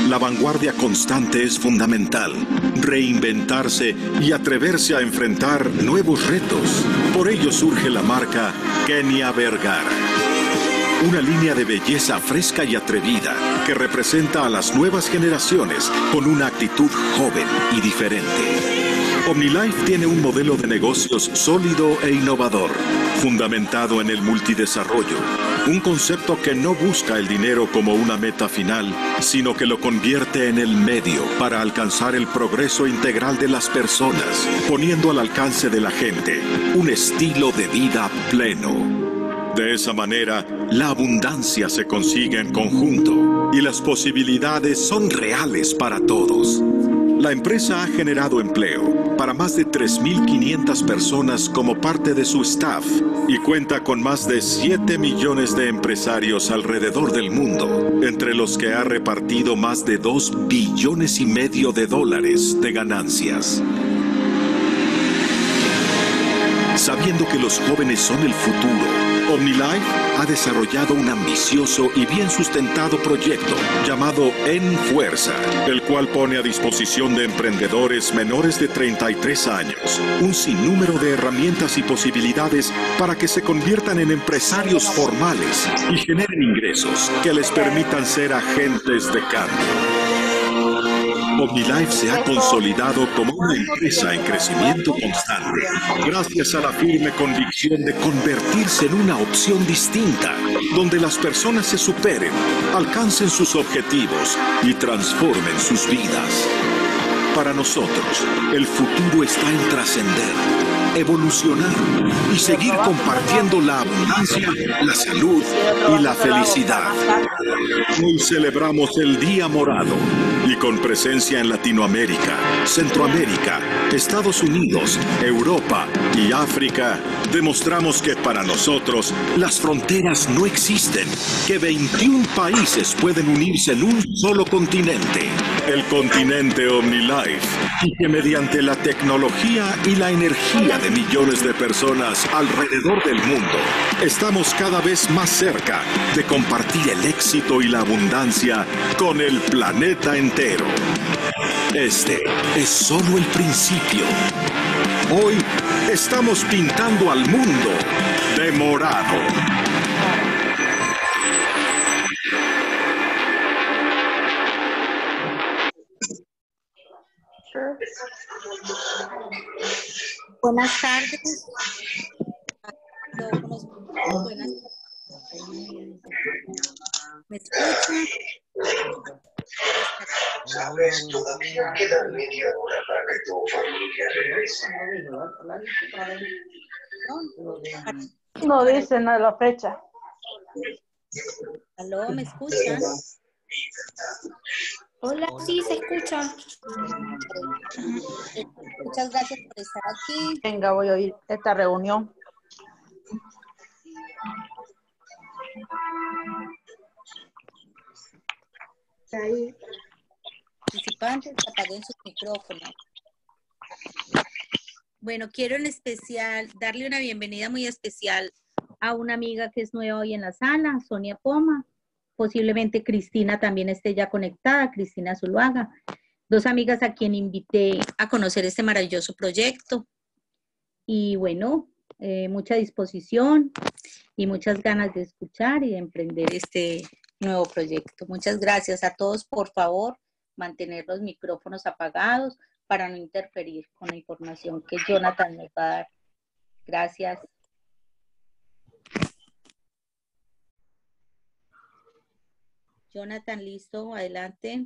la vanguardia constante es fundamental. Reinventarse y atreverse a enfrentar nuevos retos. Por ello surge la marca Kenia Vergara. Una línea de belleza fresca y atrevida que representa a las nuevas generaciones con una actitud joven y diferente. OmniLife tiene un modelo de negocios sólido e innovador, fundamentado en el multidesarrollo. Un concepto que no busca el dinero como una meta final, sino que lo convierte en el medio para alcanzar el progreso integral de las personas, poniendo al alcance de la gente un estilo de vida pleno. De esa manera, la abundancia se consigue en conjunto y las posibilidades son reales para todos. La empresa ha generado empleo para más de 3.500 personas como parte de su staff y cuenta con más de 7 millones de empresarios alrededor del mundo, entre los que ha repartido más de $2,5 billones de ganancias. Sabiendo que los jóvenes son el futuro, OmniLife ha desarrollado un ambicioso y bien sustentado proyecto llamado En Fuerza, el cual pone a disposición de emprendedores menores de 33 años un sinnúmero de herramientas y posibilidades para que se conviertan en empresarios formales y generen ingresos que les permitan ser agentes de cambio. OmniLife se ha consolidado como una empresa en crecimiento constante, gracias a la firme convicción de convertirse en una opción distinta, donde las personas se superen, alcancen sus objetivos y transformen sus vidas. Para nosotros, el futuro está en trascender, evolucionar y seguir compartiendo la abundancia, la salud y la felicidad. Hoy celebramos el Día Morado y con presencia en Latinoamérica, Centroamérica, Estados Unidos, Europa y África, demostramos que para nosotros las fronteras no existen, que 21 países pueden unirse en un solo continente, el continente OmniLife, y que mediante la tecnología y la energía de millones de personas alrededor del mundo, estamos cada vez más cerca de compartir el éxito y la abundancia con el planeta entero. Este es solo el principio. Hoy estamos pintando al mundo de morado. Buenas tardes. Buenas. ¿Me escuchan? Sabes, todavía queda media hora para que tu familia regrese. No dicen a la fecha. ¿Aló? ¿Me escuchan? Hola, sí, se escucha. Muchas gracias por estar aquí. Venga, voy a oír esta reunión. Ahí. Participantes, apaguen sus micrófonos. Bueno, quiero en especial darle una bienvenida muy especial a una amiga que es nueva hoy en la sala, Sonia Poma. Posiblemente Cristina también esté ya conectada, Cristina Zuluaga. Dos amigas a quien invité a conocer este maravilloso proyecto. Y bueno, mucha disposición y muchas ganas de escuchar y de emprender este nuevo proyecto. Muchas gracias a todos. Por favor, mantener los micrófonos apagados para no interferir con la información que Jonathan nos va a dar. Gracias. Jonathan, listo, adelante.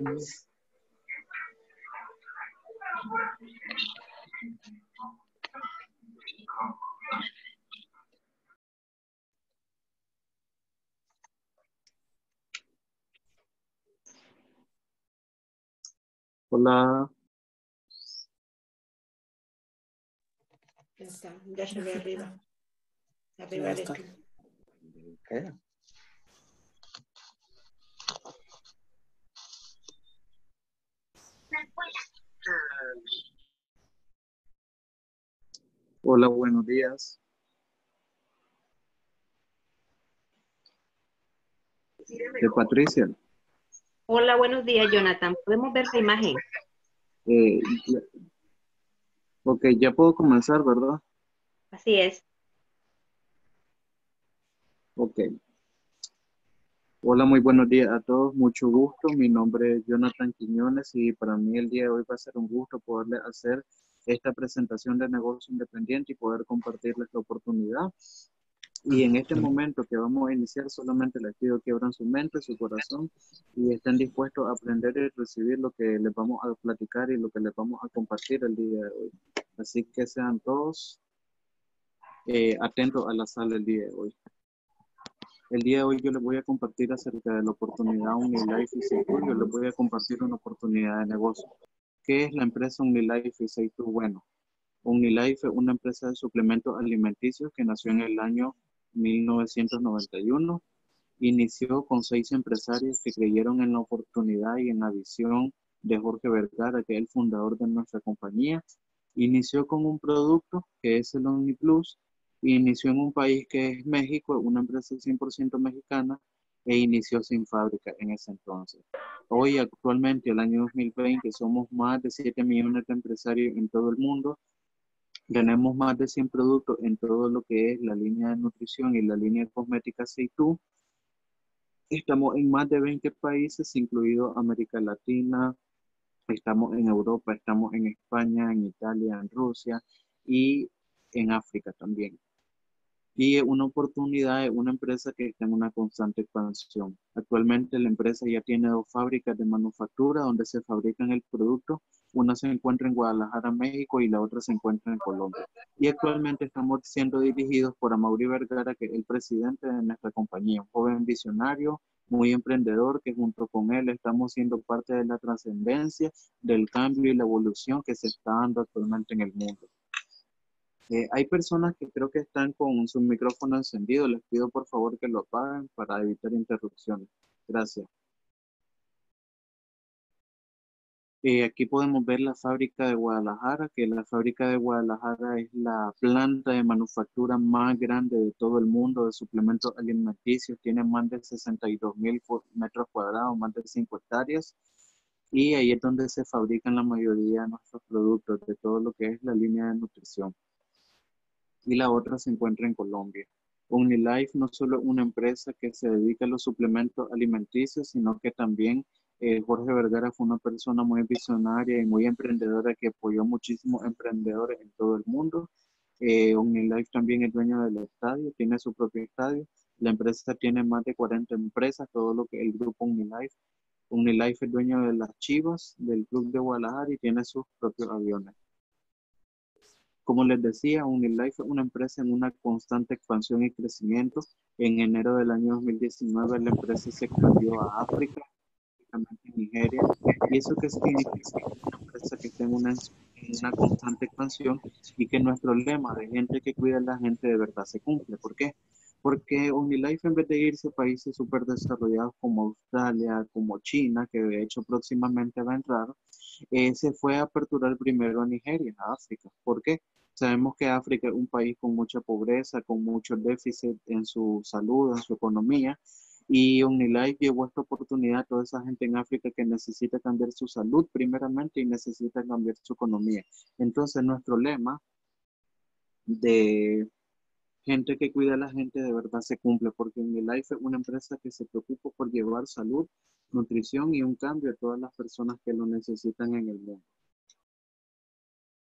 Hola. Ya está, ya se ve arriba. Arriba eres tú. ¿Qué? Hola, buenos días. De Patricia. Hola, buenos días, Jonathan. ¿Podemos ver la imagen? Eh, ya- ok, ya puedo comenzar, ¿verdad? Así es. Ok. Hola, muy buenos días a todos. Mucho gusto. Mi nombre es Jonathan Quiñones y para mí el día de hoy va a ser un gusto poderle hacer esta presentación de negocio independiente y poder compartirles la oportunidad. Y en este momento que vamos a iniciar, solamente les pido que abran su mente, su corazón y estén dispuestos a aprender y recibir lo que les vamos a platicar y lo que les vamos a compartir el día de hoy. Así que sean todos atentos a la sala el día de hoy. El día de hoy yo les voy a compartir acerca de la oportunidad OmniLife y Seitu. Yo les voy a compartir una oportunidad de negocio. ¿Qué es la empresa OmniLife y Seitu? Bueno, OmniLife es una empresa de suplementos alimenticios que nació en el año 1991. Inició con 6 empresarios que creyeron en la oportunidad y en la visión de Jorge Vergara, que es el fundador de nuestra compañía. Inició con un producto que es el OmniPlus. Inició en un país que es México, una empresa 100% mexicana, e inició sin fábrica en ese entonces. Hoy, actualmente, el año 2020, somos más de 7 millones de empresarios en todo el mundo. Tenemos más de 100 productos en todo lo que es la línea de nutrición y la línea de cosmética Seitu. Estamos en más de 20 países, incluido América Latina, estamos en Europa, estamos en España, en Italia, en Rusia y en África también. Y es una oportunidad, es una empresa que está en una constante expansión. Actualmente la empresa ya tiene 2 fábricas de manufactura donde se fabrican el producto. Una se encuentra en Guadalajara, México, y la otra se encuentra en Colombia. Y actualmente estamos siendo dirigidos por Amaury Vergara, que es el presidente de nuestra compañía, un joven visionario, muy emprendedor, que junto con él estamos siendo parte de la trascendencia, del cambio y la evolución que se está dando actualmente en el mundo. Hay personas que creo que están con su micrófono encendido. Les pido por favor que lo apaguen para evitar interrupciones. Gracias. Aquí podemos ver la fábrica de Guadalajara, que la fábrica de Guadalajara es la planta de manufactura más grande de todo el mundo de suplementos alimenticios. Tiene más de 62,000 metros cuadrados, más de 5 hectáreas. Y ahí es donde se fabrican la mayoría de nuestros productos, de todo lo que es la línea de nutrición. Y la otra se encuentra en Colombia. OmniLife no solo es una empresa que se dedica a los suplementos alimenticios, sino que también Jorge Vergara fue una persona muy visionaria y muy emprendedora que apoyó a muchísimos emprendedores en todo el mundo. OmniLife también es dueño del estadio, tiene su propio estadio. La empresa tiene más de 40 empresas, todo lo que es el grupo OmniLife. OmniLife es dueño de las Chivas, del Club de Guadalajara y tiene sus propios aviones. Como les decía, OmniLife es una empresa en una constante expansión y crecimiento. En enero del año 2019 la empresa se expandió a África, específicamente en Nigeria. ¿Y eso qué significa? Una empresa que está en una constante expansión y que nuestro lema de gente que cuida a la gente de verdad se cumple. ¿Por qué? Porque OmniLife, en vez de irse a países súper desarrollados como Australia, como China, que de hecho próximamente va a entrar, se fue a aperturar primero a Nigeria, a África. ¿Por qué? Sabemos que África es un país con mucha pobreza, con mucho déficit en su salud, en su economía, y OmniLife llevó esta oportunidad a toda esa gente en África que necesita cambiar su salud primeramente y necesita cambiar su economía. Entonces, nuestro lema de gente que cuida a la gente de verdad se cumple, porque OmniLife es una empresa que se preocupa por llevar salud, nutrición y un cambio a todas las personas que lo necesitan en el mundo.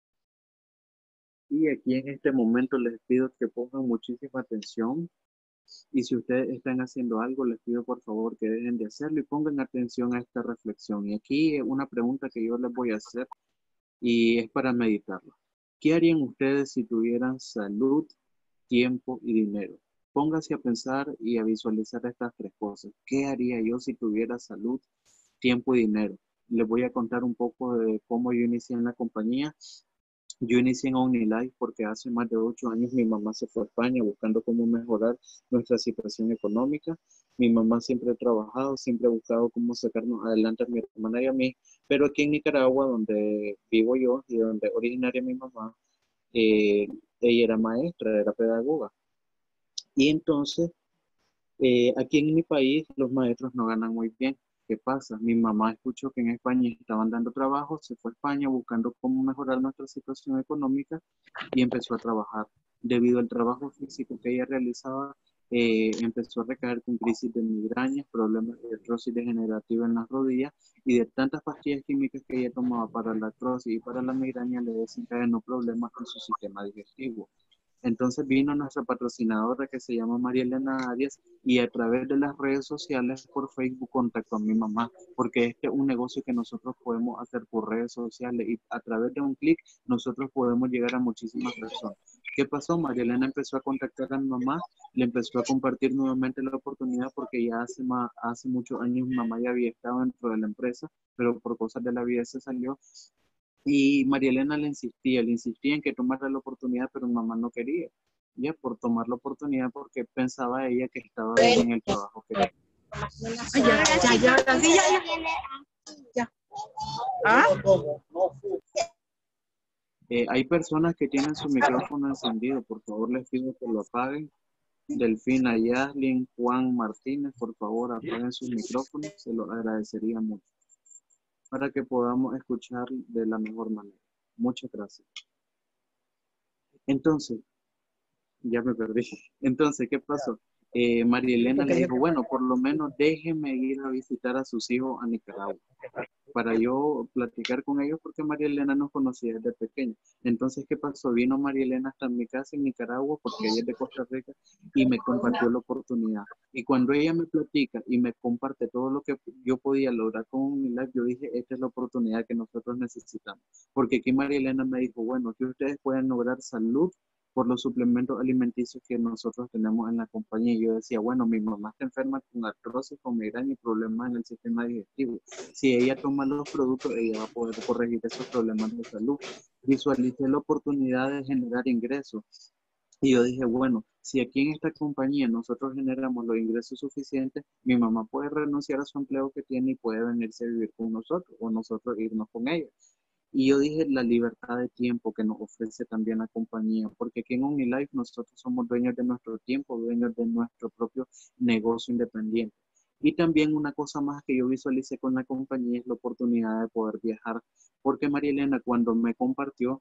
Y aquí en este momento les pido que pongan muchísima atención Y si ustedes están haciendo algo, les pido por favor que dejen de hacerlo y pongan atención a esta reflexión. Y aquí una pregunta que yo les voy a hacer y es para meditarlo. ¿Qué harían ustedes si tuvieran salud, tiempo y dinero? Póngase a pensar y a visualizar estas tres cosas. ¿Qué haría yo si tuviera salud, tiempo y dinero? Les voy a contar un poco de cómo yo inicié en la compañía. Yo inicié en OmniLife porque hace más de 8 años mi mamá se fue a España buscando cómo mejorar nuestra situación económica. Mi mamá siempre ha trabajado, siempre ha buscado cómo sacarnos adelante a mi hermana y a mí. Pero aquí en Nicaragua, donde vivo yo y donde originaria mi mamá, ella era maestra, era pedagoga. Y entonces, aquí en mi país los maestros no ganan muy bien. ¿Qué pasa? Mi mamá escuchó que en España estaban dando trabajo, se fue a España buscando cómo mejorar nuestra situación económica y empezó a trabajar. Debido al trabajo físico que ella realizaba, empezó a recaer con crisis de migrañas, problemas de artrosis degenerativa en las rodillas y de tantas pastillas químicas que ella tomaba para la artrosis y para la migraña le desencadenó problemas en su sistema digestivo. Entonces vino nuestra patrocinadora que se llama María Elena Arias y a través de las redes sociales por Facebook contactó a mi mamá porque este es un negocio que nosotros podemos hacer por redes sociales y a través de un clic nosotros podemos llegar a muchísimas personas. ¿Qué pasó? María Elena empezó a contactar a mi mamá, le empezó a compartir nuevamente la oportunidad porque ya hace muchos años mi mamá ya había estado dentro de la empresa, pero por cosas de la vida se salió. Y María Elena le insistía en que tomara la oportunidad, pero mi mamá no quería, ya por tomar la oportunidad porque pensaba ella que estaba bien en el trabajo que Ya. ¿Ah? hay personas que tienen su micrófono encendido, por favor les pido que lo apaguen. Delfina Yaslin, Juan Martínez, por favor apaguen sus micrófonos, se lo agradecería mucho para que podamos escuchar de la mejor manera. Muchas gracias. Entonces, ya me perdí. Entonces, ¿qué pasó? María Elena le dijo, bueno, por lo menos déjeme ir a visitar a sus hijos a Nicaragua para yo platicar con ellos porque María Elena nos conocía desde pequeña. Entonces, ¿qué pasó? Vino María Elena hasta mi casa en Nicaragua porque ella es de Costa Rica y me compartió la oportunidad. Y cuando ella me platica y me comparte todo lo que yo podía lograr con OmniLife, yo dije, esta es la oportunidad que nosotros necesitamos. Porque aquí María Elena me dijo, bueno, que ustedes pueden lograr salud por los suplementos alimenticios que nosotros tenemos en la compañía. Y yo decía, bueno, mi mamá está enferma con artrosis, con migraña y problemas en el sistema digestivo. Si ella toma los productos, ella va a poder corregir esos problemas de salud. Visualicé la oportunidad de generar ingresos. Y yo dije, bueno, si aquí en esta compañía nosotros generamos los ingresos suficientes, mi mamá puede renunciar a su empleo que tiene y puede venirse a vivir con nosotros o nosotros irnos con ella. Y yo dije la libertad de tiempo que nos ofrece también la compañía, porque aquí en OmniLife nosotros somos dueños de nuestro tiempo, dueños de nuestro propio negocio independiente. Y también una cosa más que yo visualicé con la compañía es la oportunidad de poder viajar, porque María Elena cuando me compartió,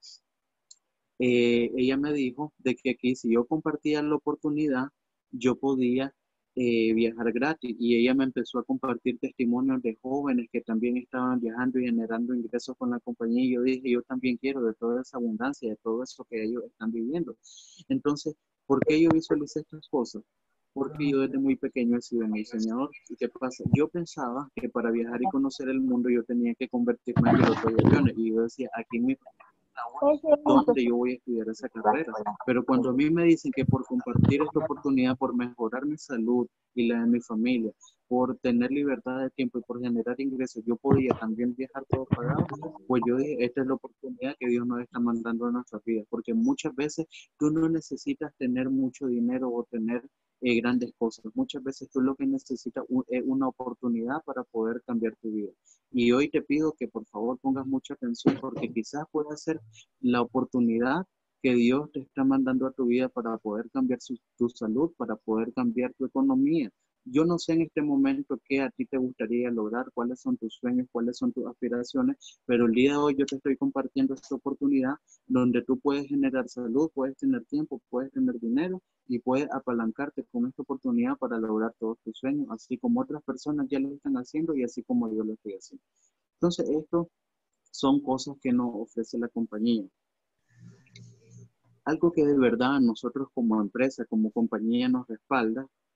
ella me dijo de que aquí si yo compartía la oportunidad, yo podía viajar gratis y ella me empezó a compartir testimonios de jóvenes que también estaban viajando y generando ingresos con la compañía y yo dije, yo también quiero de toda esa abundancia, de todo eso que ellos están viviendo. Entonces, ¿por qué yo visualicé estas cosas? Porque yo desde muy pequeño he sido un diseñador. ¿Y qué pasa? Yo pensaba que para viajar y conocer el mundo yo tenía que convertirme en piloto de aviones y yo decía, aquí en mi ¿dónde yo voy a estudiar esa carrera? Pero cuando a mí me dicen que por compartir esta oportunidad, por mejorar mi salud y la de mi familia, por tener libertad de tiempo y por generar ingresos, yo podía también viajar todo pagado, pues yo dije, esta es la oportunidad que Dios nos está mandando a nuestras vidas, porque muchas veces tú no necesitas tener mucho dinero o tener grandes cosas. Muchas veces tú lo que necesitas es una oportunidad para poder cambiar tu vida. Y hoy te pido que por favor pongas mucha atención porque quizás pueda ser la oportunidad que Dios te está mandando a tu vida para poder cambiar tu salud, para poder cambiar tu economía. Yo no sé en este momento qué a ti te gustaría lograr, cuáles son tus sueños, cuáles son tus aspiraciones, pero el día de hoy yo te estoy compartiendo esta oportunidad donde tú puedes generar salud, puedes tener tiempo, puedes tener dinero y puedes apalancarte con esta oportunidad para lograr todos tus sueños, así como otras personas ya lo están haciendo y así como yo lo estoy haciendo. Entonces, esto son cosas que nos ofrece la compañía. Algo que de verdad nosotros como empresa, como compañía nos respalda,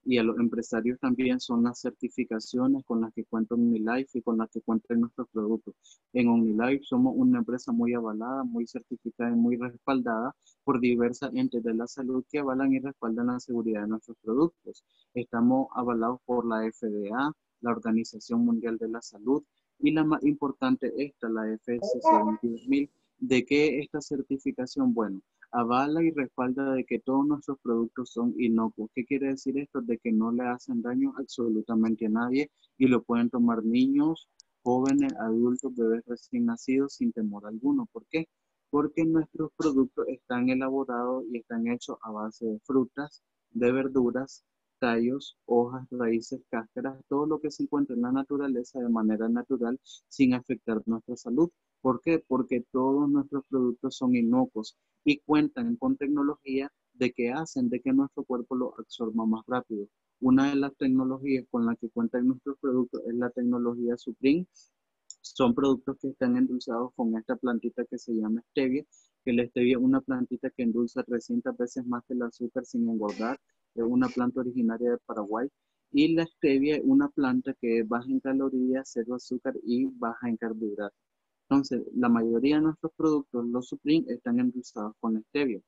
y a los empresarios también son las certificaciones con las que cuenta OmniLife y con las que cuentan nuestros productos. En OmniLife somos una empresa muy avalada, muy certificada y muy respaldada por diversas entes de la salud que avalan y respaldan la seguridad de nuestros productos. Estamos avalados por la FDA, la Organización Mundial de la Salud, y la más importante esta, la FSC 22000. ¿De qué esta certificación? Bueno, avala y respalda de que todos nuestros productos son inocuos. ¿Qué quiere decir esto? De que no le hacen daño absolutamente a nadie y lo pueden tomar niños, jóvenes, adultos, bebés recién nacidos sin temor alguno. ¿Por qué? Porque nuestros productos están elaborados y están hechos a base de frutas, de verduras, tallos, hojas, raíces, cáscaras, todo lo que se encuentra en la naturaleza de manera natural sin afectar nuestra salud. ¿Por qué? Porque todos nuestros productos son inocuos y cuentan con tecnología de que hacen de que nuestro cuerpo lo absorba más rápido. Una de las tecnologías con las que cuentan nuestros productos es la tecnología Supreme. Son productos que están endulzados con esta plantita que se llama stevia, que la stevia es una plantita que endulza 300 veces más que el azúcar sin engordar. Es una planta originaria de Paraguay. Y la stevia es una planta que es baja en calorías, cero azúcar y baja en carbohidratos. Entonces, la mayoría de nuestros productos, los Supreme, están endulzados con stevia.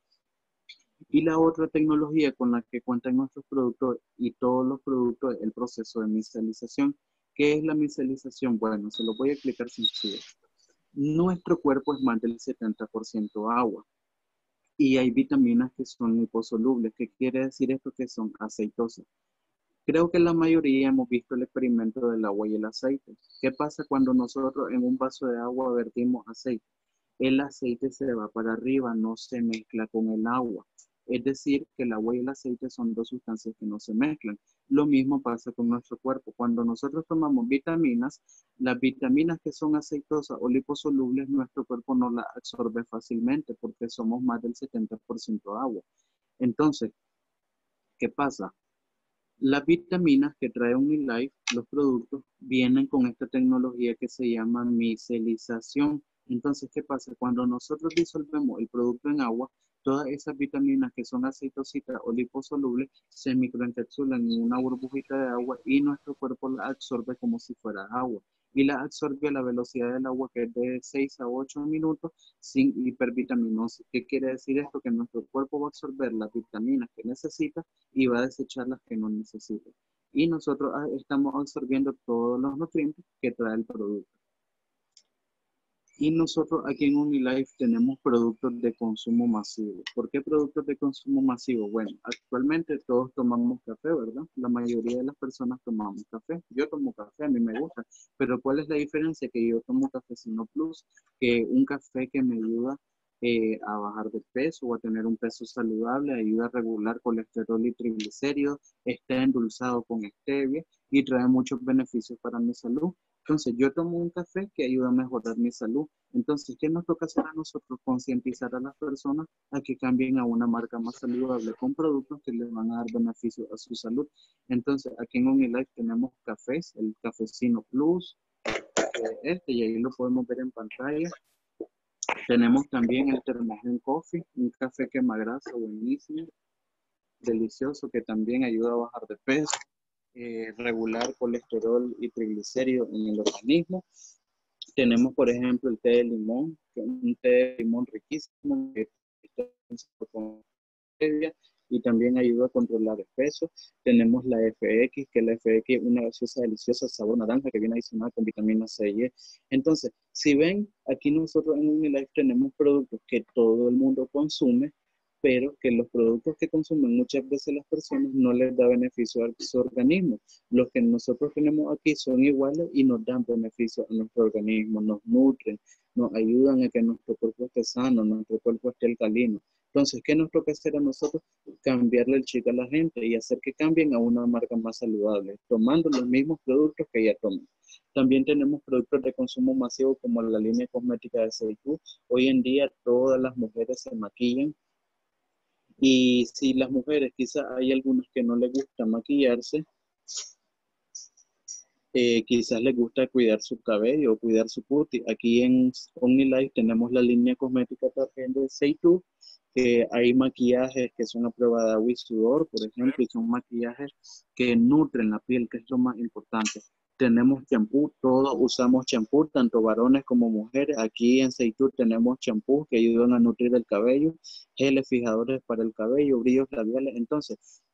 Y la otra tecnología con la que cuentan nuestros productos y todos los productos es el proceso de micelización. ¿Qué es la micelización? Bueno, se lo voy a explicar sencillo. Nuestro cuerpo es más del 70% agua y hay vitaminas que son liposolubles. ¿Qué quiere decir esto? Que son aceitosas. Creo que la mayoría hemos visto el experimento del agua y el aceite. ¿Qué pasa cuando nosotros en un vaso de agua vertimos aceite? El aceite se va para arriba, no se mezcla con el agua. Es decir, que el agua y el aceite son dos sustancias que no se mezclan. Lo mismo pasa con nuestro cuerpo. Cuando nosotros tomamos vitaminas, las vitaminas que son aceitosas o liposolubles, nuestro cuerpo no las absorbe fácilmente porque somos más del 70% agua. Entonces, ¿qué pasa? Las vitaminas que trae OmniLife, los productos, vienen con esta tecnología que se llama micelización. Entonces, ¿qué pasa? Cuando nosotros disolvemos el producto en agua, todas esas vitaminas que son aceitositas o liposolubles se microencapsulan en una burbujita de agua y nuestro cuerpo la absorbe como si fuera agua. Y la absorbe a la velocidad del agua, que es de 6 a 8 minutos sin hipervitaminosis. ¿Qué quiere decir esto? Que nuestro cuerpo va a absorber las vitaminas que necesita y va a desechar las que no necesita. Y nosotros estamos absorbiendo todos los nutrientes que trae el producto. Y nosotros aquí en OmniLife tenemos productos de consumo masivo. ¿Por qué productos de consumo masivo? Bueno, actualmente todos tomamos café, ¿verdad? La mayoría de las personas tomamos café. Yo tomo café, a mí me gusta. Pero ¿cuál es la diferencia? Que yo tomo Cafecino Plus, que un café que me ayuda a bajar de peso o a tener un peso saludable, ayuda a regular colesterol y triglicéridos, está endulzado con stevia y trae muchos beneficios para mi salud. Entonces, yo tomo un café que ayuda a mejorar mi salud. Entonces, ¿qué nos toca hacer a nosotros? Concientizar a las personas a que cambien a una marca más saludable con productos que les van a dar beneficios a su salud. Entonces, aquí en OmniLife tenemos cafés, el Cafecino Plus, y ahí lo podemos ver en pantalla. Tenemos también el Termogen Coffee, un café quemagrasa buenísimo, delicioso, que también ayuda a bajar de peso. Regular colesterol y triglicéridos en el organismo. Tenemos, por ejemplo, el té de limón, que es un té de limón riquísimo, que está con stevia y también ayuda a controlar el peso. Tenemos la FX, que la FX es una gaseosa deliciosa sabor naranja que viene adicional con vitamina C y E. Entonces, si ven, aquí nosotros en OmniLife tenemos productos que todo el mundo consume, pero que los productos que consumen muchas veces las personas no les da beneficio a su organismo. Los que nosotros tenemos aquí son iguales y nos dan beneficio a nuestro organismo, nos nutren, nos ayudan a que nuestro cuerpo esté sano, nuestro cuerpo esté alcalino. Entonces, ¿qué nos toca hacer a nosotros? Cambiarle el chip a la gente y hacer que cambien a una marca más saludable, tomando los mismos productos que ya toman. También tenemos productos de consumo masivo como la línea cosmética de Seitu. Hoy en día todas las mujeres se maquillan. Y si las mujeres, quizás hay algunas que no les gusta maquillarse, quizás les gusta cuidar su cabello o cuidar su cutis. Aquí en OmniLife tenemos la línea cosmética también de Seitu, Hay maquillajes que son a prueba de agua y sudor, por ejemplo, y son maquillajes que nutren la piel, que es lo más importante. Tenemos champú, todos usamos champú, tanto varones como mujeres. Aquí en Seitur tenemos champú que ayudan a nutrir el cabello, geles fijadores para el cabello, brillos labiales. Entonces,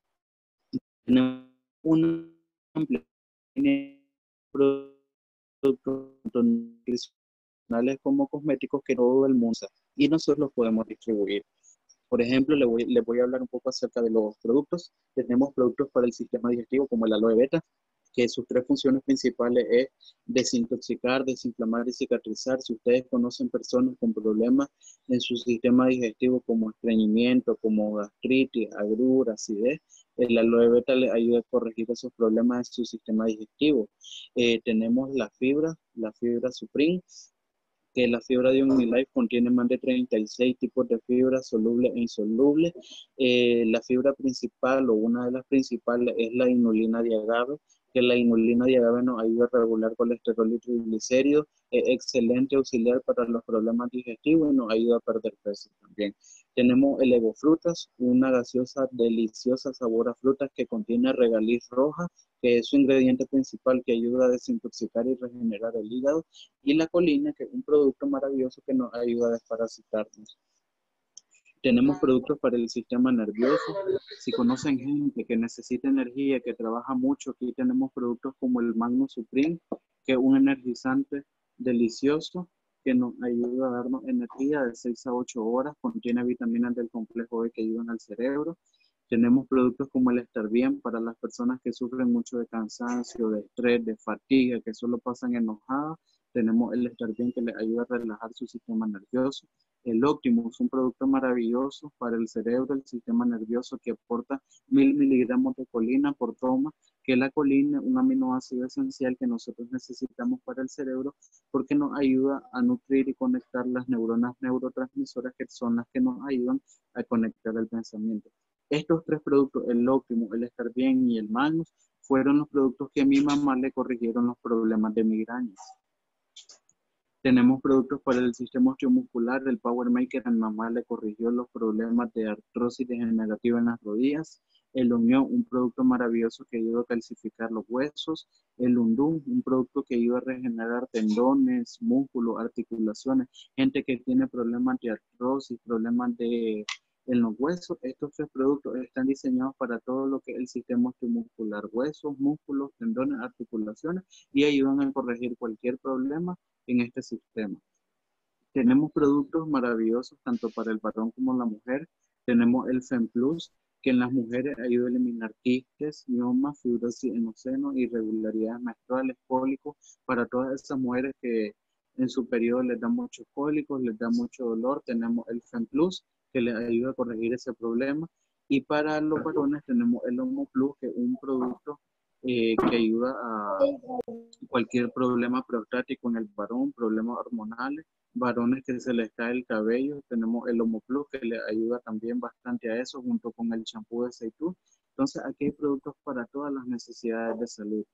tenemos una amplia línea de productos tanto nutricionales como cosméticos que todo el mundo usa y nosotros los podemos distribuir. Por ejemplo, le voy a hablar un poco acerca de los productos. Tenemos productos para el sistema digestivo como el aloe vera, que sus tres funciones principales es desintoxicar, desinflamar y cicatrizar. Si ustedes conocen personas con problemas en su sistema digestivo como estreñimiento, como gastritis, agrura, acidez, el aloe vera les ayuda a corregir esos problemas en su sistema digestivo. Tenemos la fibra Supreme, que la fibra de OmniLife contiene más de 36 tipos de fibras solubles e insolubles. La fibra principal o una de las principales es la inulina de agave, que la inulina de agave nos ayuda a regular colesterol y triglicéridos, es excelente auxiliar para los problemas digestivos y nos ayuda a perder peso también. Tenemos el Evo Frutas, una gaseosa deliciosa sabor a frutas que contiene regaliz roja, que es su ingrediente principal que ayuda a desintoxicar y regenerar el hígado, y la colina, que es un producto maravilloso que nos ayuda a desparasitarnos. Tenemos productos para el sistema nervioso. Si conocen gente que necesita energía, que trabaja mucho, aquí tenemos productos como el Magnum Supreme, que es un energizante delicioso que nos ayuda a darnos energía de 6 a 8 horas. Contiene vitaminas del complejo B que ayudan al cerebro. Tenemos productos como el Estar Bien para las personas que sufren mucho de cansancio, de estrés, de fatiga, que solo pasan enojadas. Tenemos el Estar Bien que les ayuda a relajar su sistema nervioso. El Optimus es un producto maravilloso para el cerebro, el sistema nervioso, que aporta 1000 miligramos de colina por toma, que la colina es un aminoácido esencial que nosotros necesitamos para el cerebro porque nos ayuda a nutrir y conectar las neuronas neurotransmisoras, que son las que nos ayudan a conectar el pensamiento. Estos tres productos, el Optimus, el Estar Bien y el Magnus, fueron los productos que a mi mamá le corrigieron los problemas de migrañas. Tenemos productos para el sistema osteomuscular, el Power Maker, a mi mamá le corrigió los problemas de artrosis degenerativa en las rodillas. El Unión, un producto maravilloso que ayuda a calcificar los huesos. El Undum, un producto que ayuda a regenerar tendones, músculos, articulaciones. Gente que tiene problemas de artrosis, problemas en los huesos. Estos tres productos están diseñados para todo lo que es el sistema osteomuscular, huesos, músculos, tendones, articulaciones, y ayudan a corregir cualquier problema en este sistema. Tenemos productos maravillosos tanto para el varón como la mujer. Tenemos el FemPlus, que en las mujeres ayuda a eliminar quistes, miomas, fibrosis en los senos, irregularidades menstruales, cólicos, para todas esas mujeres que en su periodo les da muchos cólicos, les da mucho dolor. Tenemos el FemPlus, que les ayuda a corregir ese problema. Y para los varones tenemos el HomoPlus, que es un producto que ayuda a cualquier problema prostático en el varón, problemas hormonales, varones que se les cae el cabello. Tenemos el HomoPlus, que le ayuda también bastante a eso, junto con el champú de Seitur. Entonces aquí hay productos para todas las necesidades de salud.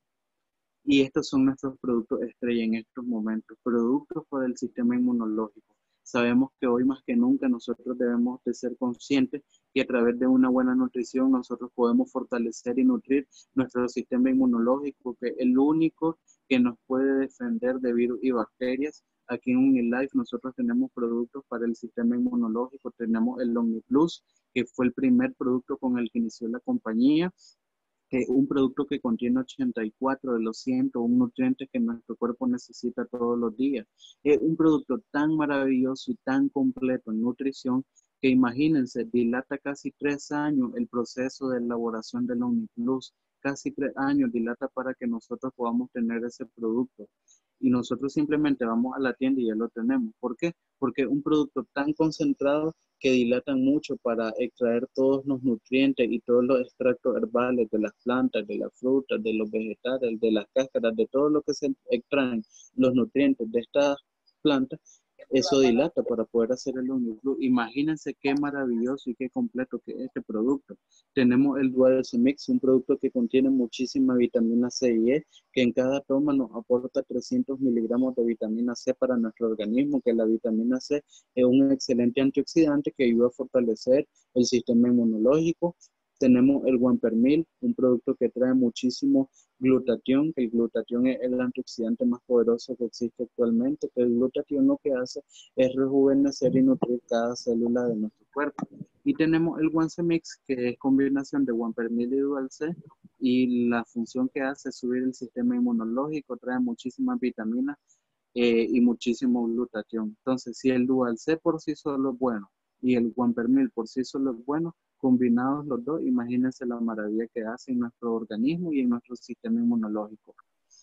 Y estos son nuestros productos estrella en estos momentos, productos para el sistema inmunológico. Sabemos que hoy más que nunca nosotros debemos de ser conscientes que a través de una buena nutrición nosotros podemos fortalecer y nutrir nuestro sistema inmunológico, que es el único que nos puede defender de virus y bacterias. Aquí en OmniLife nosotros tenemos productos para el sistema inmunológico. Tenemos el OmniPlus, que fue el primer producto con el que inició la compañía. Un producto que contiene 84 de los 101 nutrientes que nuestro cuerpo necesita todos los días. Es un producto tan maravilloso y tan completo en nutrición que imagínense, dilata casi 3 años el proceso de elaboración del OmniPlus. Casi 3 años dilata para que nosotros podamos tener ese producto. Y nosotros simplemente vamos a la tienda y ya lo tenemos. ¿Por qué? Porque es un producto tan concentrado que dilatan mucho para extraer todos los nutrientes y todos los extractos herbales de las plantas, de las frutas, de los vegetales, de las cáscaras, de todo lo que se extraen los nutrientes de estas plantas. eso dilata para poder hacer el Omniplus. Imagínense qué maravilloso y qué completo que es este producto. Tenemos el Dual Mix, un producto que contiene muchísima vitamina C y E, que en cada toma nos aporta 300 miligramos de vitamina C para nuestro organismo, que la vitamina C es un excelente antioxidante que ayuda a fortalecer el sistema inmunológico. Tenemos el Guanpermil, un producto que trae muchísimo glutatión, que el glutatión es el antioxidante más poderoso que existe actualmente, que el glutatión lo que hace es rejuvenecer y nutrir cada célula de nuestro cuerpo. Y tenemos el Guancemix, que es combinación de Guanpermil y Dual C, y la función que hace es subir el sistema inmunológico, trae muchísimas vitaminas y muchísimo glutatión. Entonces, si el Dual C por sí solo es bueno y el Guanpermil por sí solo es bueno, combinados los dos, imagínense la maravilla que hace en nuestro organismo y en nuestro sistema inmunológico.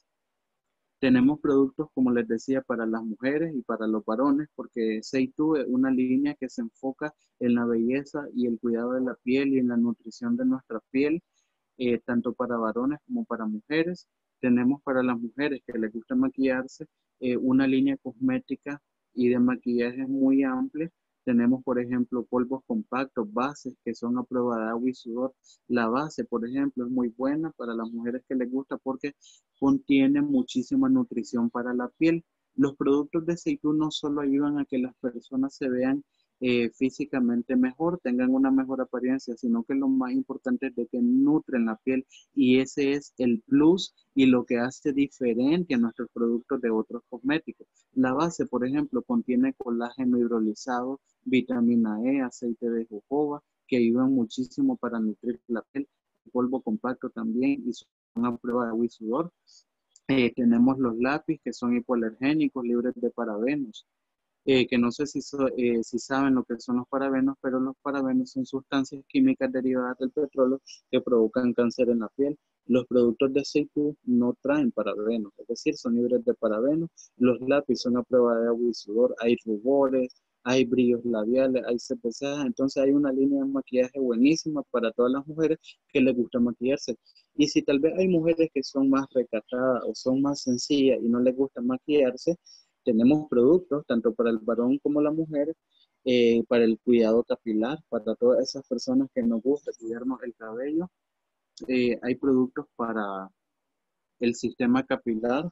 Tenemos productos, como les decía, para las mujeres y para los varones, porque Seitu es una línea que se enfoca en la belleza y el cuidado de la piel y en la nutrición de nuestra piel, tanto para varones como para mujeres. Tenemos para las mujeres que les gusta maquillarse una línea cosmética y de maquillaje muy amplia. Tenemos, por ejemplo, polvos compactos, bases que son a prueba de agua y sudor. La base, por ejemplo, es muy buena para las mujeres que les gusta porque contiene muchísima nutrición para la piel. Los productos de Seitu no solo ayudan a que las personas se vean físicamente mejor, tengan una mejor apariencia, sino que lo más importante es de que nutren la piel, y ese es el plus y lo que hace diferente a nuestros productos de otros cosméticos. La base, por ejemplo, contiene colágeno hidrolizado, vitamina E, aceite de jojoba, que ayudan muchísimo para nutrir la piel. El polvo compacto también, y son a prueba de agua y sudor. Tenemos los lápices que son hipoalergénicos, libres de parabenos. Que no sé si saben lo que son los parabenos, pero los parabenos son sustancias químicas derivadas del petróleo que provocan cáncer en la piel. Los productos de Seitu no traen parabenos, es decir, son libres de parabenos. Los lápices son a prueba de agua y sudor, hay rubores, hay brillos labiales, hay CPC, entonces hay una línea de maquillaje buenísima para todas las mujeres que les gusta maquillarse. Y si tal vez hay mujeres que son más recatadas o son más sencillas y no les gusta maquillarse, tenemos productos tanto para el varón como la mujer, para el cuidado capilar, para todas esas personas que nos gusta cuidarnos el cabello. Hay productos para el sistema capilar.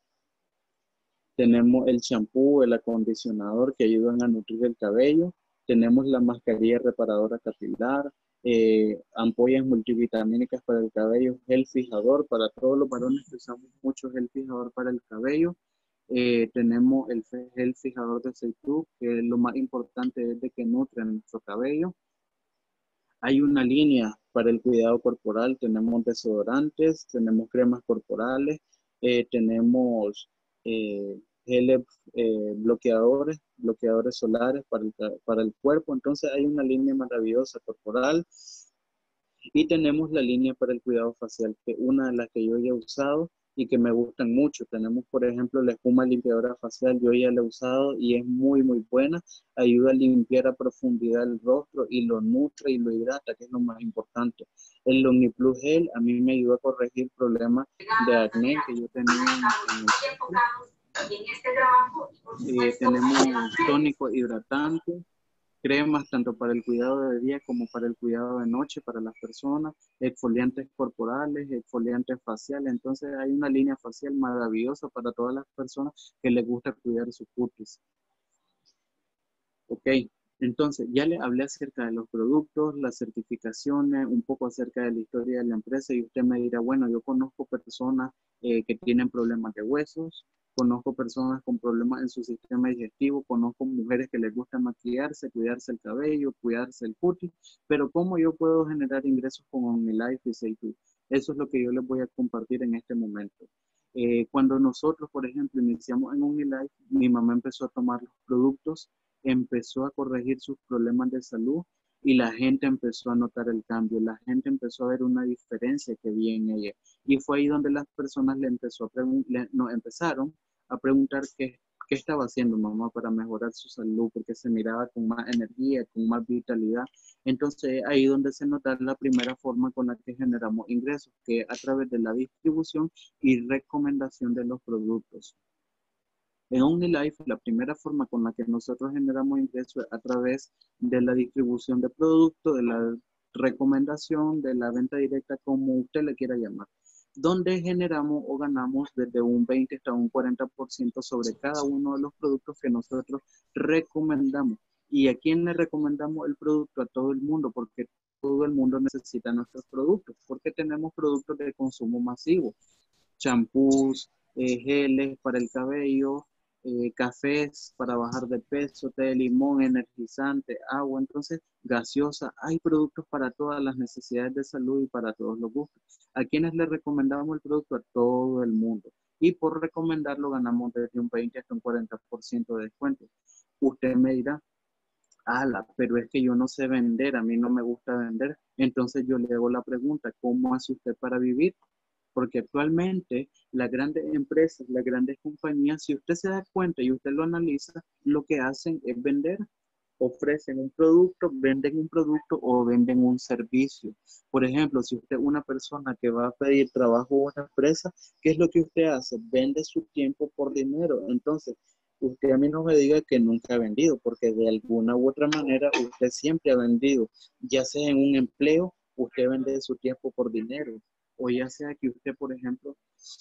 Tenemos el champú, el acondicionador que ayudan a nutrir el cabello. Tenemos la mascarilla reparadora capilar, ampollas multivitamínicas para el cabello, gel fijador para todos los varones que usamos mucho gel fijador para el cabello. Tenemos el gel fijador de Seitu, que lo más importante es de que nutre nuestro cabello. Hay una línea para el cuidado corporal, tenemos desodorantes, tenemos cremas corporales, tenemos geles bloqueadores solares para el cuerpo. Entonces hay una línea maravillosa corporal. Y tenemos la línea para el cuidado facial, que es una de las que yo ya he usado y que me gustan mucho. Tenemos, por ejemplo, la espuma limpiadora facial, yo ya la he usado y es muy, muy buena. Ayuda a limpiar a profundidad el rostro y lo nutre y lo hidrata, que es lo más importante. El Omniplus Gel a mí me ayudó a corregir problemas de acné que yo tenía en el tenemos tónico hidratante, cremas tanto para el cuidado de día como para el cuidado de noche para las personas, exfoliantes corporales, exfoliantes faciales. Entonces hay una línea facial maravillosa para todas las personas que les gusta cuidar su cutis. Ok, entonces ya le hablé acerca de los productos, las certificaciones, un poco acerca de la historia de la empresa, y usted me dirá, bueno, yo conozco personas que tienen problemas de huesos, conozco personas con problemas en su sistema digestivo, conozco mujeres que les gusta maquillarse, cuidarse el cabello, cuidarse el cutis, pero ¿cómo yo puedo generar ingresos con OmniLife y Seitu? Eso es lo que yo les voy a compartir en este momento. Cuando nosotros, por ejemplo, iniciamos en OmniLife, mi mamá empezó a tomar los productos, empezó a corregir sus problemas de salud y la gente empezó a notar el cambio, la gente empezó a ver una diferencia que vi en ella. Y fue ahí donde las personas nos empezaron a preguntar qué estaba haciendo mamá para mejorar su salud, porque se miraba con más energía, con más vitalidad. Entonces ahí donde se nota la primera forma con la que generamos ingresos, que a través de la distribución y recomendación de los productos. En OmniLife, la primera forma con la que nosotros generamos ingresos es a través de la distribución de productos, de la recomendación, de la venta directa, como usted le quiera llamar, donde generamos o ganamos desde un 20 hasta un 40% sobre cada uno de los productos que nosotros recomendamos. ¿Y a quién le recomendamos el producto? A todo el mundo, porque todo el mundo necesita nuestros productos, porque tenemos productos de consumo masivo, champús, geles para el cabello, cafés para bajar de peso, té de limón, energizante, agua, entonces gaseosa. Hay productos para todas las necesidades de salud y para todos los gustos. ¿A quienes le recomendamos el producto? A todo el mundo. Y por recomendarlo ganamos desde un 20 hasta un 40% de descuento. Usted me dirá, ala, pero es que yo no sé vender, a mí no me gusta vender. Entonces yo le hago la pregunta, ¿cómo hace usted para vivir? Porque actualmente las grandes empresas, las grandes compañías, si usted se da cuenta y usted lo analiza, lo que hacen es vender. Ofrecen un producto, venden un producto o venden un servicio. Por ejemplo, si usted es una persona que va a pedir trabajo a una empresa, ¿qué es lo que usted hace? Vende su tiempo por dinero. Entonces, usted a mí no me diga que nunca ha vendido, porque de alguna u otra manera usted siempre ha vendido, ya sea en un empleo, usted vende su tiempo por dinero, o ya sea que usted, por ejemplo,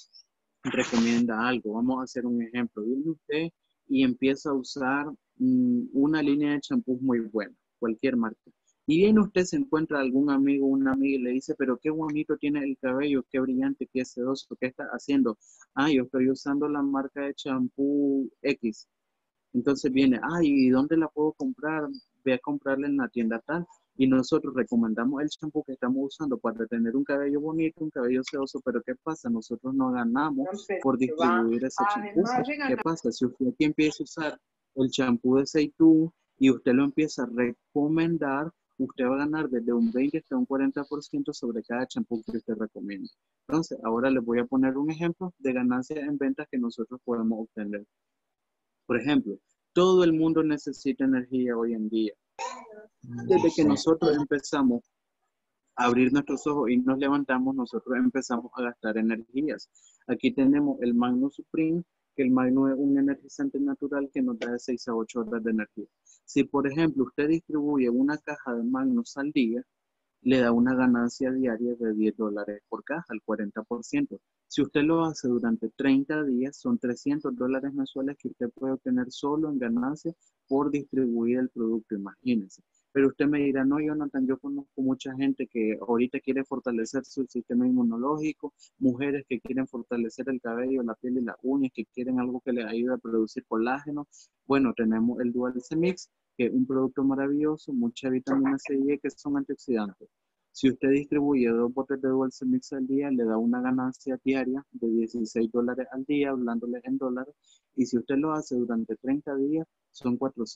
recomienda algo. Vamos a hacer un ejemplo. Viene usted y empieza a usar una línea de champús muy buena, cualquier marca. Y viene usted, se encuentra algún amigo, una amiga y le dice, pero qué bonito tiene el cabello, qué brillante, qué sedoso, ¿qué está haciendo? Ah, yo estoy usando la marca de champú X. Entonces viene, ay, ¿y dónde la puedo comprar? Ve a comprarla en la tienda tal. Y nosotros recomendamos el champú que estamos usando para tener un cabello bonito, un cabello sedoso, pero ¿qué pasa? Nosotros no ganamos por distribuir ese champú. ¿Qué pasa? Si usted aquí empieza a usar el champú de Seitú y usted lo empieza a recomendar, usted va a ganar desde un 20 hasta un 40% sobre cada champú que usted recomienda. Entonces, ahora les voy a poner un ejemplo de ganancias en ventas que nosotros podemos obtener. Por ejemplo, todo el mundo necesita energía hoy en día. Desde que nosotros empezamos a abrir nuestros ojos y nos levantamos, nosotros empezamos a gastar energías. Aquí tenemos el Magnum Supreme, que el Magnum es un energizante natural que nos da de 6 a 8 horas de energía. Si, por ejemplo, usted distribuye una caja de Magnus al día, le da una ganancia diaria de $10 por caja, al 40%. Si usted lo hace durante 30 días, son $300 mensuales que usted puede obtener solo en ganancia por distribuir el producto, imagínense. Pero usted me dirá, no, Jonathan, yo conozco mucha gente que ahorita quiere fortalecer su sistema inmunológico, mujeres que quieren fortalecer el cabello, la piel y las uñas, que quieren algo que les ayude a producir colágeno. Bueno, tenemos el Dual C-Mix, que es un producto maravilloso, mucha vitamina C y E que son antioxidantes. Si usted distribuye 2 botes de Dual C-Mix al día, le da una ganancia diaria de $16 al día, hablándole en dólares. Y si usted lo hace durante 30 días, son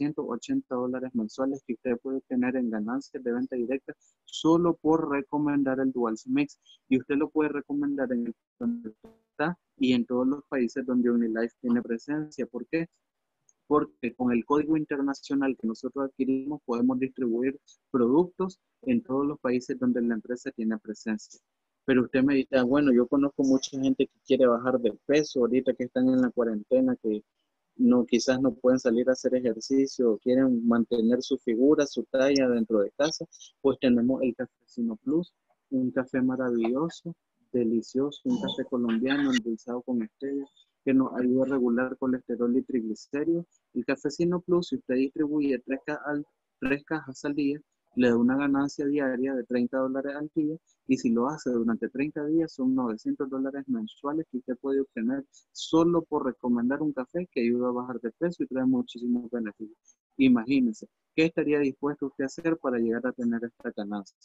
$480 mensuales que usted puede tener en ganancias de venta directa solo por recomendar el Dual C-Mix. Y usted lo puede recomendar en el donde está y en todos los países donde OmniLife tiene presencia. ¿Por qué? Porque con el código internacional que nosotros adquirimos podemos distribuir productos en todos los países donde la empresa tiene presencia. Pero usted me dice, bueno, yo conozco mucha gente que quiere bajar de peso ahorita que están en la cuarentena, que no, quizás no pueden salir a hacer ejercicio, quieren mantener su figura, su talla dentro de casa, pues tenemos el Cafecino Plus, un café maravilloso, delicioso, un café colombiano endulzado con stevia, que nos ayuda a regular colesterol y triglicéridos. El Cafecino Plus, si usted distribuye 3 cajas al día, le da una ganancia diaria de $30 al día, y si lo hace durante 30 días son $900 mensuales que usted puede obtener solo por recomendar un café que ayuda a bajar de peso y trae muchísimos beneficios. Imagínense, ¿qué estaría dispuesto usted a hacer para llegar a tener esta ganancia?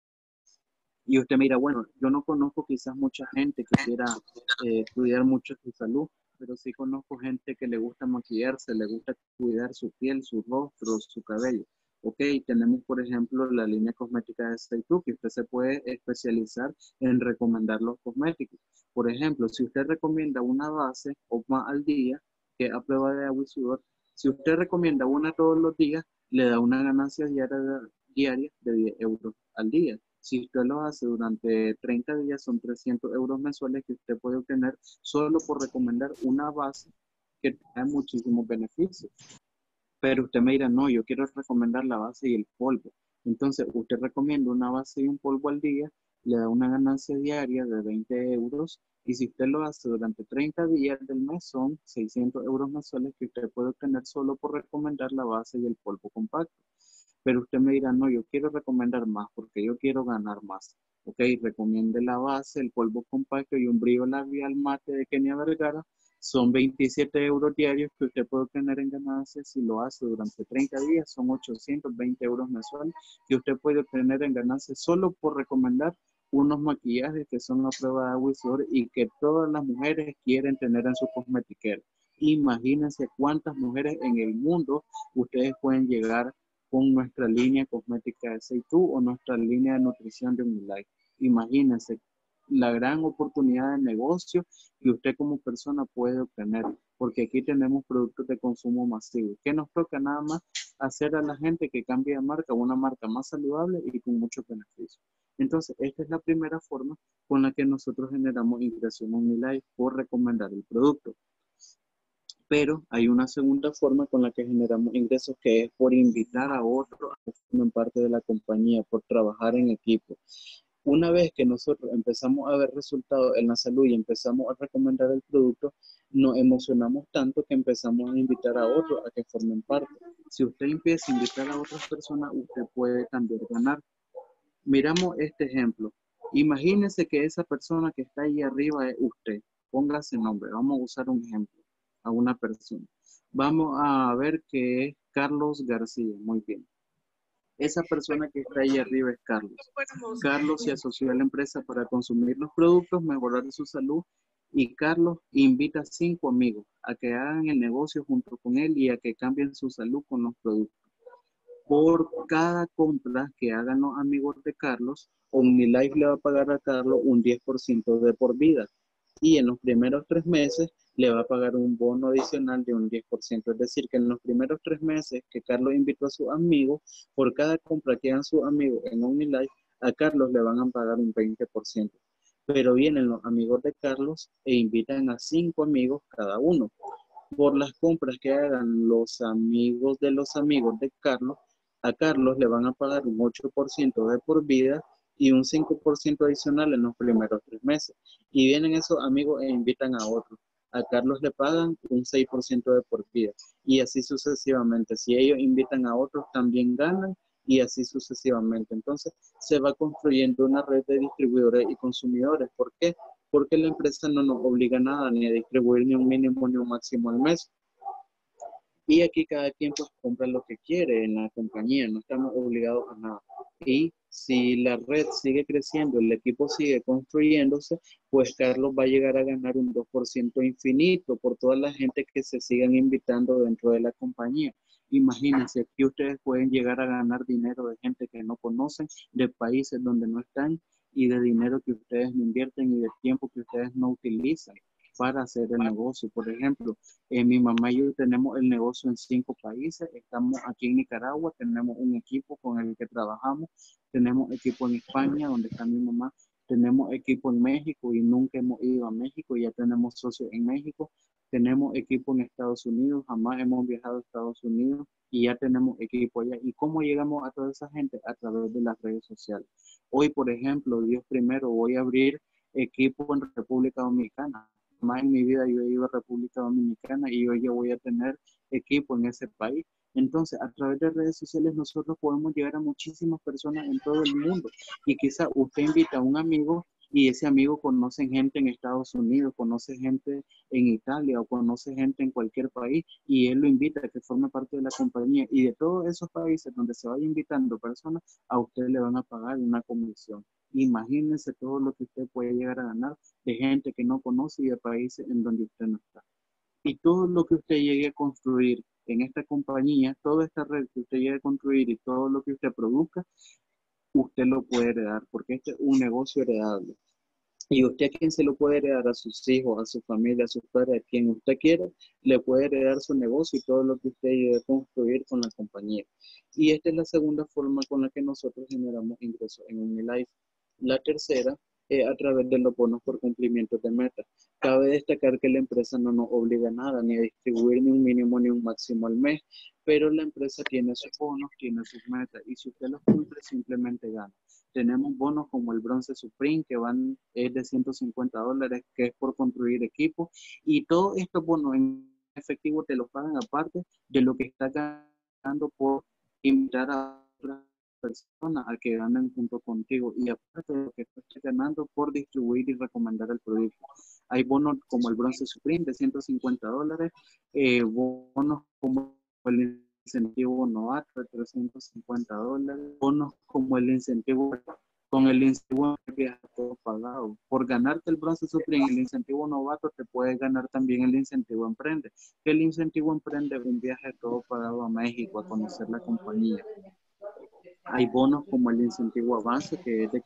Y usted mira, bueno, yo no conozco quizás mucha gente que quiera cuidar mucho su salud, pero sí conozco gente que le gusta maquillarse, le gusta cuidar su piel, su rostro, su cabello. Ok, tenemos por ejemplo la línea cosmética de Seitú, que usted se puede especializar en recomendar los cosméticos. Por ejemplo, si usted recomienda una base o más al día, que es a prueba de agua y sudor, si usted recomienda una todos los días, le da una ganancia diaria de 10 euros al día. Si usted lo hace durante 30 días, son 300 euros mensuales que usted puede obtener solo por recomendar una base que trae muchísimos beneficios. Pero usted me dirá, no, yo quiero recomendar la base y el polvo. Entonces, usted recomienda una base y un polvo al día, le da una ganancia diaria de 20 euros, y si usted lo hace durante 30 días del mes, son 600 euros mensuales que usted puede obtener solo por recomendar la base y el polvo compacto. Pero usted me dirá, no, yo quiero recomendar más porque yo quiero ganar más. Ok, recomiende la base, el polvo compacto y un brillo labial mate de Kenia Vergara. Son 27 euros diarios que usted puede obtener en ganancias. Si lo hace durante 30 días, son 820 euros mensuales que usted puede obtener en ganancias solo por recomendar unos maquillajes que son a prueba de agua y sudor y que todas las mujeres quieren tener en su cosmetiquera. Imagínense cuántas mujeres en el mundo ustedes pueden llegar con nuestra línea cosmética de Seitu o nuestra línea de nutrición de OmniLife. Imagínense la gran oportunidad de negocio que usted como persona puede obtener, porque aquí tenemos productos de consumo masivo. ¿Qué nos toca nada más? Hacer a la gente que cambie de marca a una marca más saludable y con muchos beneficios. Entonces, esta es la primera forma con la que nosotros generamos ingresos en OmniLife por recomendar el producto. Pero hay una segunda forma con la que generamos ingresos, que es por invitar a otros a que formen parte de la compañía, por trabajar en equipo. Una vez que nosotros empezamos a ver resultados en la salud y empezamos a recomendar el producto, nos emocionamos tanto que empezamos a invitar a otros a que formen parte. Si usted empieza a invitar a otras personas, usted puede también ganar. Miramos este ejemplo. Imagínese que esa persona que está ahí arriba es usted. Póngase nombre. Vamos a usar un ejemplo a una persona. Vamos a ver que es Carlos García. Muy bien. Esa persona que está ahí arriba es Carlos. Carlos se asoció a la empresa para consumir los productos, mejorar su salud, y Carlos invita a 5 amigos a que hagan el negocio junto con él y a que cambien su salud con los productos. Por cada compra que hagan los amigos de Carlos, OmniLife le va a pagar a Carlos un 10% de por vida. Y en los primeros 3 meses le va a pagar un bono adicional de un 10%. Es decir, que en los primeros 3 meses que Carlos invitó a sus amigos, por cada compra que hagan sus amigos en OmniLife, a Carlos le van a pagar un 20%. Pero vienen los amigos de Carlos e invitan a 5 amigos cada uno. Por las compras que hagan los amigos de Carlos, a Carlos le van a pagar un 8% de por vida y un 5% adicional en los primeros 3 meses. Y vienen esos amigos e invitan a otros. A Carlos le pagan un 6% de por vida. Y así sucesivamente. Si ellos invitan a otros, también ganan, y así sucesivamente. Entonces, se va construyendo una red de distribuidores y consumidores. ¿Por qué? Porque la empresa no nos obliga a nada, ni a distribuir ni un mínimo ni un máximo al mes. Y aquí cada quien pues compra lo que quiere en la compañía, no estamos obligados a nada. Y si la red sigue creciendo, el equipo sigue construyéndose, pues Carlos va a llegar a ganar un 2% infinito por toda la gente que se sigan invitando dentro de la compañía. Imagínense, aquí ustedes pueden llegar a ganar dinero de gente que no conocen, de países donde no están, y de dinero que ustedes no invierten y de tiempo que ustedes no utilizan para hacer el negocio. Por ejemplo, mi mamá y yo tenemos el negocio en 5 países. Estamos aquí en Nicaragua, tenemos un equipo con el que trabajamos, tenemos equipo en España, donde está mi mamá, tenemos equipo en México y nunca hemos ido a México, ya tenemos socios en México, tenemos equipo en Estados Unidos, jamás hemos viajado a Estados Unidos y ya tenemos equipo allá. ¿Y cómo llegamos a toda esa gente? A través de las redes sociales. Hoy, por ejemplo, Dios primero, voy a abrir equipo en República Dominicana. Más en mi vida yo he ido a República Dominicana y hoy ya voy a tener equipo en ese país. Entonces, a través de redes sociales nosotros podemos llegar a muchísimas personas en todo el mundo. Y quizá usted invita a un amigo y ese amigo conoce gente en Estados Unidos, conoce gente en Italia o conoce gente en cualquier país y él lo invita a que forme parte de la compañía. Y de todos esos países donde se vaya invitando personas, a usted le van a pagar una comisión. Imagínense todo lo que usted puede llegar a ganar de gente que no conoce y de países en donde usted no está. Y todo lo que usted llegue a construir en esta compañía, toda esta red que usted llegue a construir y todo lo que usted produzca, usted lo puede heredar, porque este es un negocio heredable. Y usted a quien se lo puede heredar, a sus hijos, a su familia, a sus padres, a quien usted quiera, le puede heredar su negocio y todo lo que usted llegue a construir con la compañía. Y esta es la segunda forma con la que nosotros generamos ingresos en OmniLife. La tercera a través de los bonos por cumplimiento de metas. Cabe destacar que la empresa no nos obliga a nada, ni a distribuir ni un mínimo ni un máximo al mes, pero la empresa tiene sus bonos, tiene sus metas, y si usted los cumple, simplemente gana. Tenemos bonos como el Bronce Supreme, que es de $150, que es por construir equipo, y todos estos bonos en efectivo te los pagan aparte de lo que está ganando por invitar a otras personas a que ganen junto contigo, y aparte de lo que estás ganando por distribuir y recomendar el producto. Hay bonos como el Bronce Supreme de $150, bonos como el incentivo novato de $350, bonos como el incentivo con el incentivo viaje todo pagado. Por ganarte el Bronce Supreme, el incentivo novato, te puedes ganar también el incentivo emprende. El incentivo emprende es un viaje todo pagado a México a conocer la compañía. Hay bonos como el incentivo avance, que es de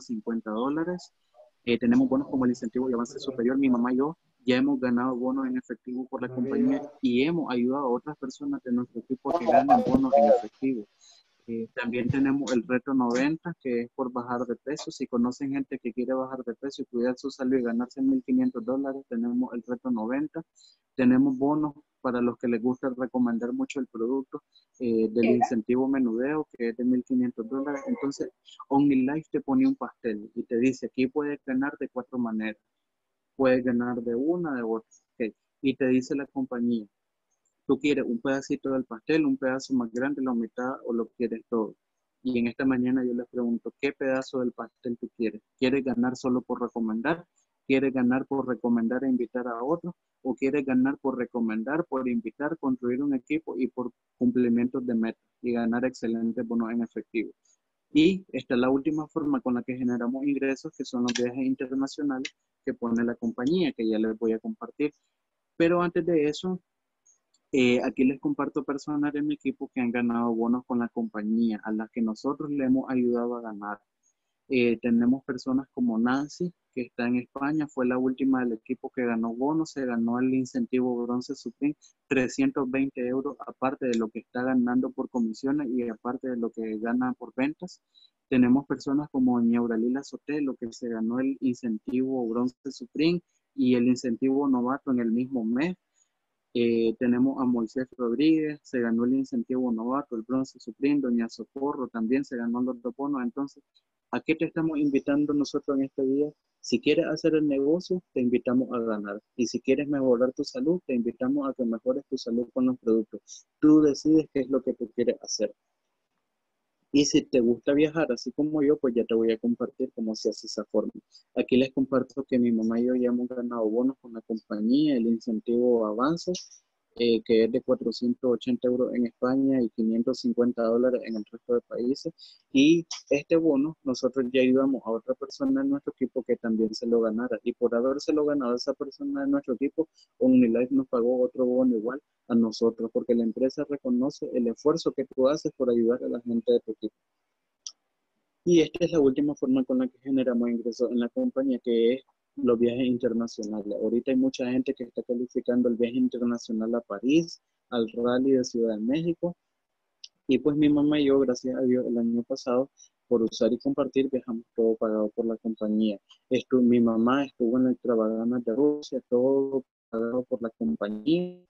$550. Tenemos bonos como el incentivo de avance superior. Mi mamá y yo ya hemos ganado bonos en efectivo por la compañía y hemos ayudado a otras personas de nuestro equipo que ganen bonos en efectivo. También tenemos el reto 90, que es por bajar de peso. Si conocen gente que quiere bajar de peso y cuidar su salud y ganarse $1,500, tenemos el reto 90. Tenemos bonos para los que les gusta recomendar mucho el producto, del incentivo menudeo, que es de $1,500. Entonces, OmniLife te pone un pastel y te dice, aquí puedes ganar de 4 maneras. Puedes ganar de una, de otra. Okay. Y te dice la compañía, ¿tú quieres un pedacito del pastel, un pedazo más grande, la mitad, o lo quieres todo? Y en esta mañana yo les pregunto, ¿qué pedazo del pastel tú quieres? ¿Quieres ganar solo por recomendar? ¿Quieres ganar por recomendar e invitar a otros? ¿O quieres ganar por recomendar, por invitar, construir un equipo y por cumplimientos de metas y ganar excelentes bonos en efectivo? Y esta es la última forma con la que generamos ingresos, que son los viajes internacionales que pone la compañía, que ya les voy a compartir. Pero antes de eso, aquí les comparto personas de mi equipo que han ganado bonos con la compañía, a las que nosotros le hemos ayudado a ganar. Tenemos personas como Nancy, que está en España, fue la última del equipo que ganó bonos, se ganó el incentivo Bronce Supreme, 320 euros, aparte de lo que está ganando por comisiones y aparte de lo que gana por ventas. Tenemos personas como doña Auralila Sotelo, que se ganó el incentivo Bronce Supreme y el incentivo Novato en el mismo mes. Tenemos a Moisés Rodríguez, se ganó el incentivo novato, el Bronce Supreme. Doña Socorro también se ganó los dos bonos. Entonces, ¿a qué te estamos invitando nosotros en este día? Si quieres hacer el negocio, te invitamos a ganar. Y si quieres mejorar tu salud, te invitamos a que mejores tu salud con los productos. Tú decides qué es lo que tú quieres hacer. Y si te gusta viajar, así como yo, pues ya te voy a compartir cómo se hace esa forma. Aquí les comparto que mi mamá y yo ya hemos ganado bonos con la compañía, el incentivo Avance, que es de 480 euros en España y $550 en el resto de países. Y este bono, nosotros ya ayudamos a otra persona en nuestro equipo que también se lo ganara. Y por habérselo ganado a esa persona en nuestro equipo, OmniLife nos pagó otro bono igual a nosotros, porque la empresa reconoce el esfuerzo que tú haces por ayudar a la gente de tu equipo. Y esta es la última forma con la que generamos ingresos en la compañía, que es los viajes internacionales. Ahorita hay mucha gente que está calificando el viaje internacional a París, al Rally de Ciudad de México. Y pues mi mamá y yo, gracias a Dios, el año pasado, por usar y compartir, viajamos todo pagado por la compañía. Mi mamá estuvo en la extravagante de Rusia, todo pagado por la compañía.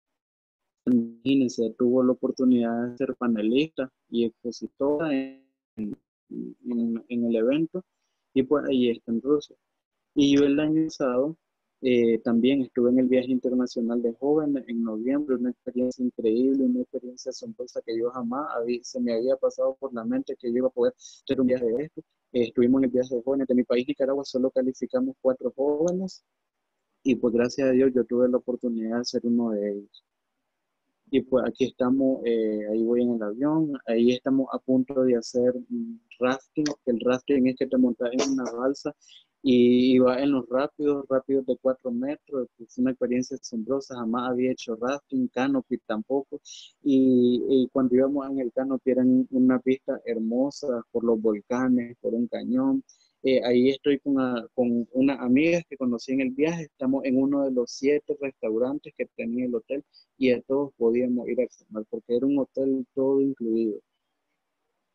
Imagínense, tuvo la oportunidad de ser panelista y expositora en el evento, y pues ahí está en Rusia. Y yo el año pasado también estuve en el viaje internacional de jóvenes en noviembre, una experiencia increíble, una experiencia asombrosa que yo jamás se me había pasado por la mente que yo iba a poder hacer un viaje de esto. Estuvimos en el viaje de jóvenes de mi país, Nicaragua, solo calificamos 4 jóvenes, y pues gracias a Dios yo tuve la oportunidad de ser uno de ellos. Y pues aquí estamos, ahí voy en el avión, ahí estamos a punto de hacer rafting, que el rafting es que te montas en una balsa y vas en los rápidos de 4 metros. Es una experiencia asombrosa, jamás había hecho rafting, canopy tampoco, y cuando íbamos en el canopy era una pista hermosa por los volcanes, por un cañón. Ahí estoy con unas amigas que conocí en el viaje, estamos en uno de los 7 restaurantes que tenía el hotel, y a todos podíamos ir a comer porque era un hotel todo incluido.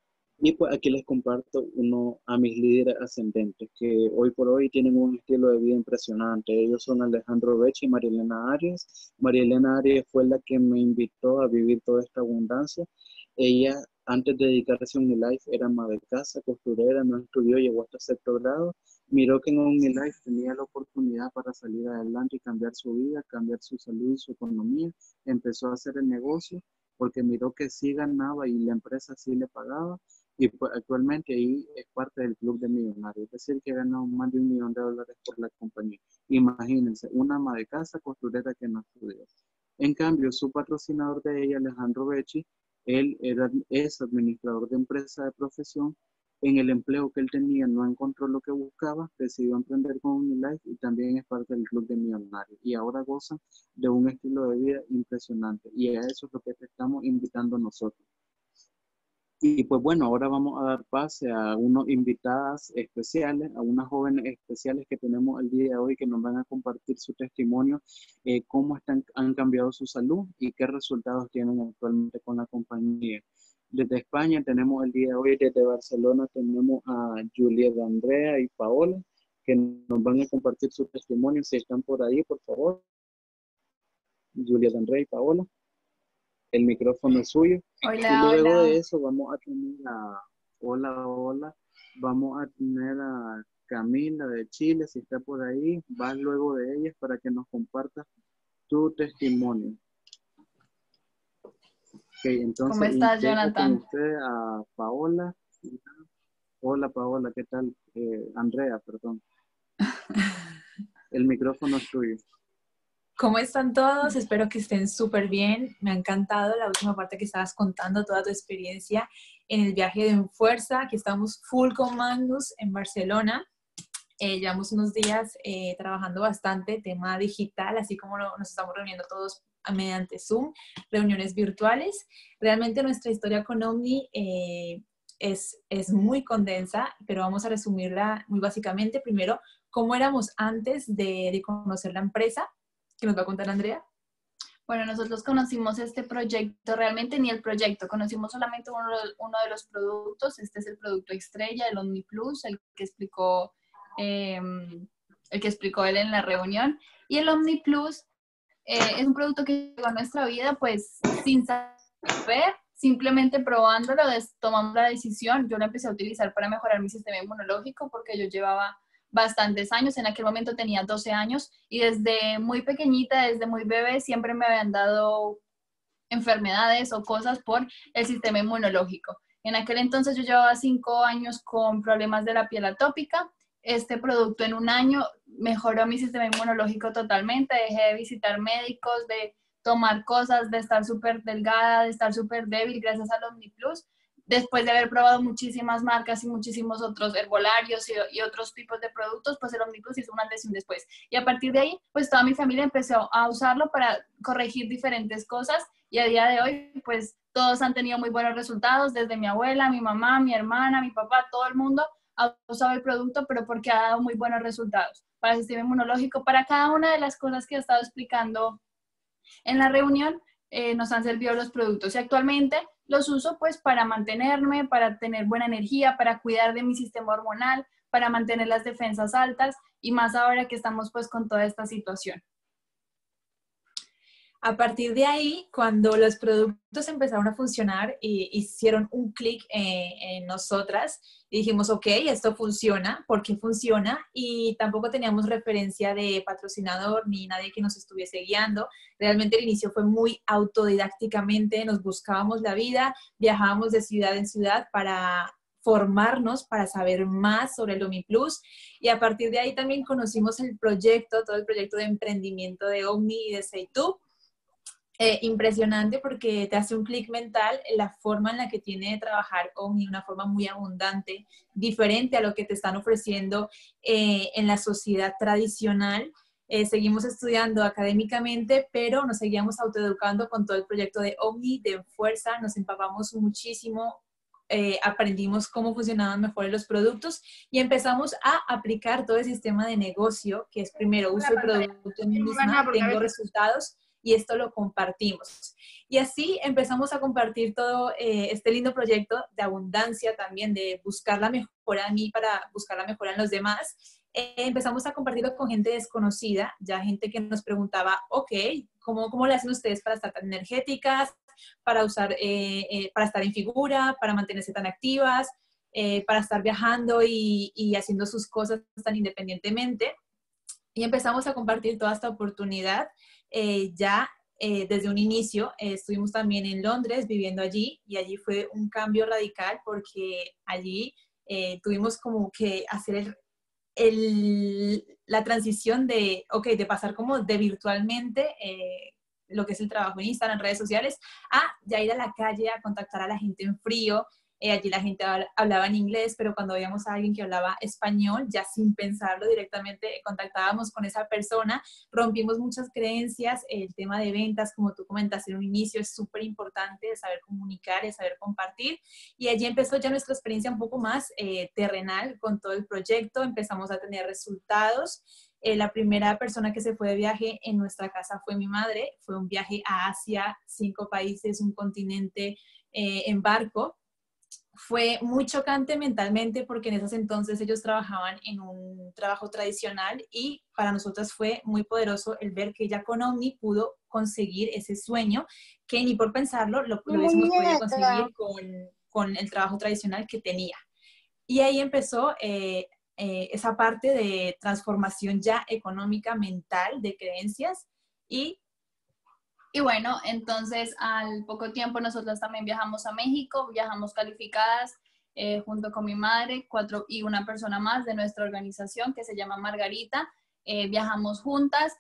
Y pues aquí les comparto uno a mis líderes ascendentes que hoy por hoy tienen un estilo de vida impresionante. Ellos son Alejandro Bechi y Marielena Arias. Marielena Arias fue la que me invitó a vivir toda esta abundancia. Ella, antes de dedicarse a OmniLife, era ama de casa, costurera, no estudió, llegó hasta sexto grado. Miró que en OmniLife tenía la oportunidad para salir adelante y cambiar su vida, cambiar su salud y su economía. Empezó a hacer el negocio porque miró que sí ganaba y la empresa sí le pagaba. Y pues actualmente ahí es parte del club de millonarios, es decir, que ha ganado más de $1 millón por la compañía. Imagínense, una ama de casa costurera que no estudió. En cambio, su patrocinador de ella, Alejandro Bechi, es administrador de empresa de profesión. En el empleo que él tenía no encontró lo que buscaba, decidió emprender con OmniLife y también es parte del club de millonarios. Y ahora goza de un estilo de vida impresionante. Y a eso es lo que te estamos invitando nosotros. Y pues bueno, ahora vamos a dar pase a unas invitadas especiales, a unas jóvenes especiales que tenemos el día de hoy que nos van a compartir su testimonio, cómo han cambiado su salud y qué resultados tienen actualmente con la compañía. Desde España tenemos el día de hoy, desde Barcelona tenemos a Julieta, Andrea y Paola que nos van a compartir su testimonio. Si están por ahí, por favor. Julieta, Andrea y Paola. El micrófono es suyo. Hola, y luego hola. de eso vamos a tener vamos a tener a Camila de Chile, si está por ahí, vas luego de ellas para que nos compartas tu testimonio. Okay, entonces, ¿Cómo estás, Jonathan? Con usted a Paola. Hola Paola, ¿qué tal? Andrea, perdón. El micrófono es tuyo. ¿Cómo están todos? Espero que estén súper bien. Me ha encantado la última parte que estabas contando, toda tu experiencia en el viaje de Enfuerza, que estamos full con Magnus en Barcelona. Llevamos unos días trabajando bastante tema digital, así como nos estamos reuniendo todos mediante Zoom, reuniones virtuales. Realmente nuestra historia con Omni es muy condensa, pero vamos a resumirla muy básicamente. Primero, cómo éramos antes de conocer la empresa, que nos va a contar Andrea. Bueno, nosotros conocimos este proyecto, realmente ni el proyecto, conocimos solamente uno de los productos. Este es el producto estrella, el Omni Plus, el que explicó él en la reunión. Y el Omni Plus es un producto que llegó a nuestra vida pues sin saber, simplemente probándolo, tomamos la decisión. Yo lo empecé a utilizar para mejorar mi sistema inmunológico porque yo llevaba bastantes años, en aquel momento tenía 12 años y desde muy pequeñita, desde muy bebé, siempre me habían dado enfermedades o cosas por el sistema inmunológico. En aquel entonces yo llevaba 5 años con problemas de la piel atópica. Este producto en un año mejoró mi sistema inmunológico totalmente, dejé de visitar médicos, de tomar cosas, de estar súper delgada, de estar súper débil gracias al Omni Plus. Después de haber probado muchísimas marcas y muchísimos otros herbolarios y otros tipos de productos, pues el Omni Plus hizo un antes y un después. Y a partir de ahí, pues toda mi familia empezó a usarlo para corregir diferentes cosas y a día de hoy, pues todos han tenido muy buenos resultados, desde mi abuela, mi mamá, mi hermana, mi papá, todo el mundo ha usado el producto, pero porque ha dado muy buenos resultados para el sistema inmunológico, para cada una de las cosas que he estado explicando en la reunión. Nos han servido los productos y actualmente los uso pues para mantenerme, para tener buena energía, para cuidar de mi sistema hormonal, para mantener las defensas altas y más ahora que estamos pues con toda esta situación. A partir de ahí, cuando los productos empezaron a funcionar, hicieron un clic en nosotras y dijimos, ok, esto funciona, ¿por qué funciona? Y tampoco teníamos referencia de patrocinador ni nadie que nos estuviese guiando. Realmente el inicio fue muy autodidácticamente, nos buscábamos la vida, viajábamos de ciudad en ciudad para formarnos, para saber más sobre el Omni Plus, y a partir de ahí también conocimos el proyecto, todo el proyecto de emprendimiento de Omni y de Seitu. Impresionante porque te hace un clic mental en la forma en la que tiene de trabajar Omni, una forma muy abundante, diferente a lo que te están ofreciendo en la sociedad tradicional. Seguimos estudiando académicamente, pero nos seguíamos autoeducando con todo el proyecto de Omni, de Fuerza, nos empapamos muchísimo, aprendimos cómo funcionaban mejor los productos y empezamos a aplicar todo el sistema de negocio, que es primero uso el producto en mí misma, tengo resultados, y esto lo compartimos. Y así empezamos a compartir todo este lindo proyecto de abundancia también, de buscar la mejora en mí para buscar la mejora en los demás. Empezamos a compartirlo con gente desconocida, ya gente que nos preguntaba, ok, ¿cómo le hacen ustedes para estar tan energéticas, para usar, para estar en figura, para mantenerse tan activas, para estar viajando y haciendo sus cosas tan independientemente? Y empezamos a compartir toda esta oportunidad desde un inicio. Estuvimos también en Londres viviendo allí y allí fue un cambio radical porque allí tuvimos como que hacer la transición de pasar como de virtualmente lo que es el trabajo en Instagram, en redes sociales, a ya ir a la calle a contactar a la gente en frío. Allí la gente hablaba en inglés, pero cuando veíamos a alguien que hablaba español, ya sin pensarlo directamente contactábamos con esa persona, rompimos muchas creencias. El tema de ventas, como tú comentaste en un inicio, es súper importante, de saber comunicar, de saber compartir, y allí empezó ya nuestra experiencia un poco más terrenal con todo el proyecto. Empezamos a tener resultados. La primera persona que se fue de viaje en nuestra casa fue mi madre. Fue un viaje a Asia, 5 países, un continente en barco. Fue muy chocante mentalmente porque en esos entonces ellos trabajaban en un trabajo tradicional y para nosotros fue muy poderoso el ver que ella con Omni pudo conseguir ese sueño que ni por pensarlo lo hubiésemos podido conseguir con el trabajo tradicional que tenía. Y ahí empezó esa parte de transformación ya económica, mental, de creencias. Y bueno, entonces al poco tiempo nosotros también viajamos a México, viajamos calificadas junto con mi madre, 4 y una persona más de nuestra organización que se llama Margarita. Viajamos juntas.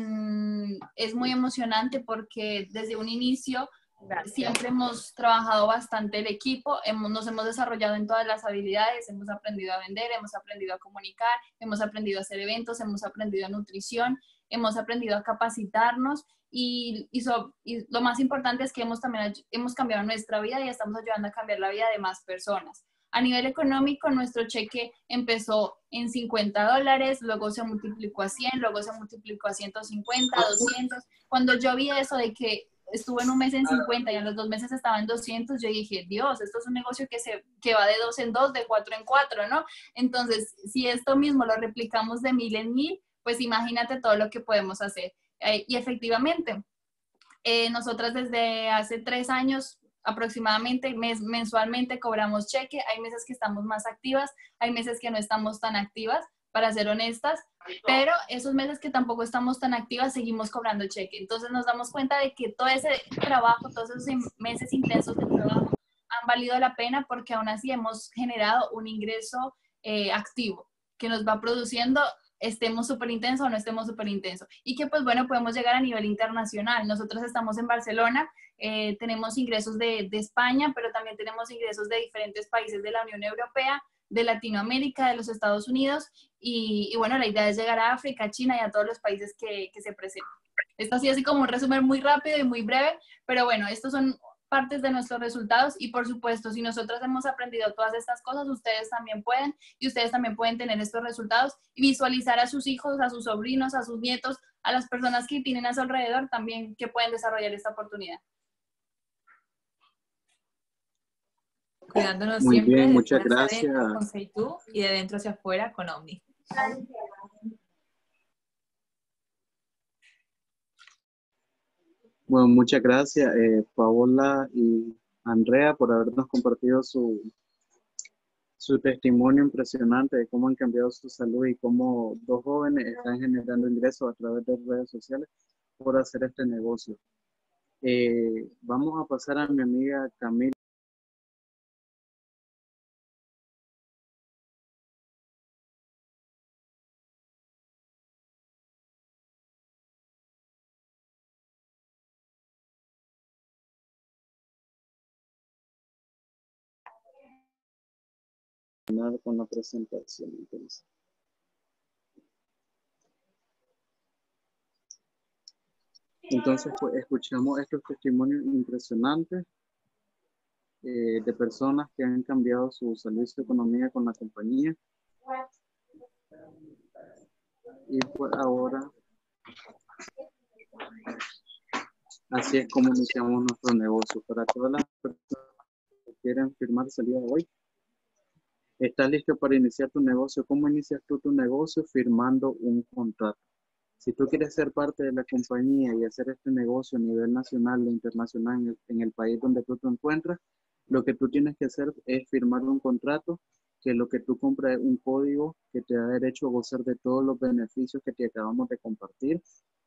Es muy emocionante porque desde un inicio siempre hemos trabajado bastante el equipo, nos hemos desarrollado en todas las habilidades, hemos aprendido a vender, hemos aprendido a comunicar, hemos aprendido a hacer eventos, hemos aprendido a nutrición, hemos aprendido a capacitarnos y lo más importante es que hemos cambiado nuestra vida y estamos ayudando a cambiar la vida de más personas. A nivel económico, nuestro cheque empezó en $50, luego se multiplicó a 100, luego se multiplicó a 150, 200. Cuando yo vi eso de que estuve en un mes en 50 y en los 2 meses estaba en 200, yo dije, Dios, esto es un negocio que va de 2 en 2, de 4 en 4, ¿no? Entonces, si esto mismo lo replicamos de 1000 en 1000, pues imagínate todo lo que podemos hacer. Y efectivamente, nosotras desde hace 3 años aproximadamente, mensualmente cobramos cheque. Hay meses que estamos más activas, hay meses que no estamos tan activas, para ser honestas, pero esos meses que tampoco estamos tan activas seguimos cobrando cheque. Entonces nos damos cuenta de que todo ese trabajo, todos esos meses intensos de trabajo han valido la pena porque aún así hemos generado un ingreso activo que nos va produciendo, estemos súper intensos o no estemos súper intensos. Y que pues bueno, podemos llegar a nivel internacional. Nosotros estamos en Barcelona, tenemos ingresos de España, pero también tenemos ingresos de diferentes países de la Unión Europea, de Latinoamérica, de los Estados Unidos, y bueno, la idea es llegar a África, China y a todos los países que se presenten. Esto ha sido así como un resumen muy rápido y muy breve, pero bueno, estos son partes de nuestros resultados y por supuesto, si nosotros hemos aprendido todas estas cosas, ustedes también pueden, y ustedes también pueden tener estos resultados y visualizar a sus hijos, a sus sobrinos, a sus nietos, a las personas que tienen a su alrededor también que pueden desarrollar esta oportunidad. Cuidándonos Muy siempre bien, de muchas atrás gracias. adentro con Seitu y de dentro hacia afuera con Omni. Bueno, muchas gracias, Paola y Andrea, por habernos compartido su testimonio impresionante de cómo han cambiado su salud y cómo 2 jóvenes están generando ingresos a través de redes sociales por hacer este negocio. Vamos a pasar a mi amiga Camila. Con la presentación. Entonces pues, escuchamos estos testimonios impresionantes de personas que han cambiado su salud y su economía con la compañía. Y pues ahora Así es como iniciamos nuestro negocio. Para todas las personas que quieren firmar el día de hoy, ¿estás listo para iniciar tu negocio? ¿Cómo inicias tú tu negocio? Firmando un contrato. Si tú quieres ser parte de la compañía y hacer este negocio a nivel nacional e internacional en el país donde tú te encuentras, lo que tú tienes que hacer es firmar un contrato, que lo que tú compras es un código que te da derecho a gozar de todos los beneficios que te acabamos de compartir,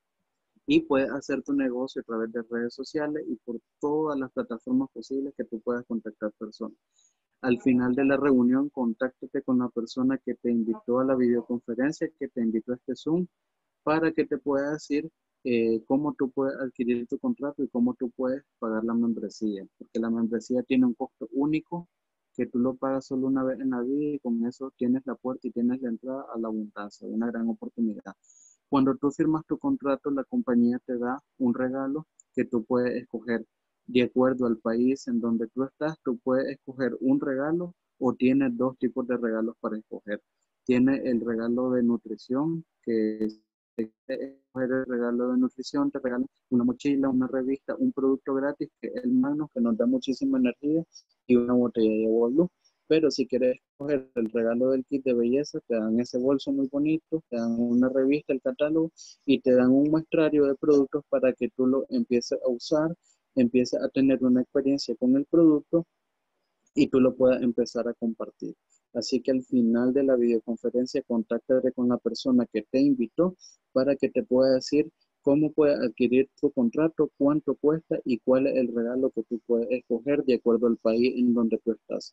y puedes hacer tu negocio a través de redes sociales y por todas las plataformas posibles que tú puedas contactar personas. Al final de la reunión, contáctate con la persona que te invitó a la videoconferencia, que te invitó a este Zoom, para que te pueda decir cómo tú puedes adquirir tu contrato y cómo tú puedes pagar la membresía. Porque la membresía tiene un costo único que tú lo pagas solo una vez en la vida y con eso tienes la puerta y tienes la entrada a la abundancia, una gran oportunidad. Cuando tú firmas tu contrato, la compañía te da un regalo que tú puedes escoger. De acuerdo al país en donde tú estás, tú puedes escoger un regalo o tienes dos tipos de regalos para escoger. Tiene el regalo de nutrición, que es escoger el regalo de nutrición, te regalan una mochila, una revista, un producto gratis, que es el Magnum, que nos da muchísima energía, y una botella de agua Blue. Pero si quieres coger el regalo del kit de belleza, te dan ese bolso muy bonito, te dan una revista, el catálogo, y te dan un muestrario de productos para que tú lo empieces a usar, empieces a tener una experiencia con el producto y tú lo puedas empezar a compartir. Así que al final de la videoconferencia, contáctate con la persona que te invitó para que te pueda decir cómo puedes adquirir tu contrato, cuánto cuesta y cuál es el regalo que tú puedes escoger de acuerdo al país en donde tú estás.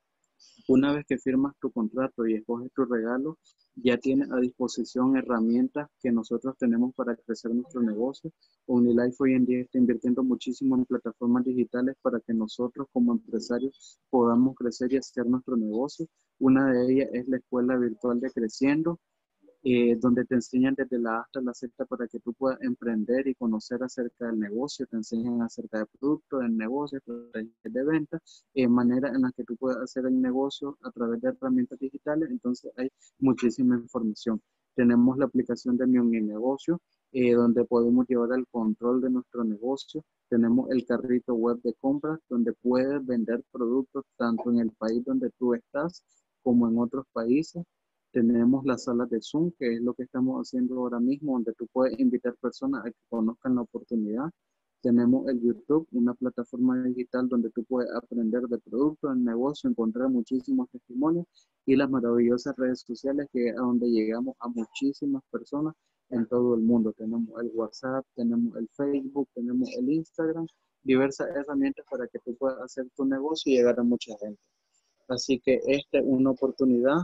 Una vez que firmas tu contrato y escoges tu regalo, ya tienes a disposición herramientas que nosotros tenemos para crecer nuestro negocio. OmniLife hoy en día está invirtiendo muchísimo en plataformas digitales para que nosotros como empresarios podamos crecer y hacer nuestro negocio. Una de ellas es la Escuela Virtual de Creciendo, donde te enseñan desde la A hasta la Z para que tú puedas emprender y conocer acerca del negocio, te enseñan acerca de productos, del negocio, de ventas, manera en la que tú puedas hacer el negocio a través de herramientas digitales. Entonces hay muchísima información. Tenemos la aplicación de Mi Negocio, donde podemos llevar el control de nuestro negocio. Tenemos el carrito web de compras, donde puedes vender productos tanto en el país donde tú estás como en otros países. Tenemos las salas de Zoom, que es lo que estamos haciendo ahora mismo, donde tú puedes invitar personas a que conozcan la oportunidad. Tenemos el YouTube, una plataforma digital donde tú puedes aprender de productos, de negocio, encontrar muchísimos testimonios, y las maravillosas redes sociales, que es a donde llegamos a muchísimas personas en todo el mundo. Tenemos el WhatsApp, tenemos el Facebook, tenemos el Instagram, diversas herramientas para que tú puedas hacer tu negocio y llegar a mucha gente. Así que esta es una oportunidad.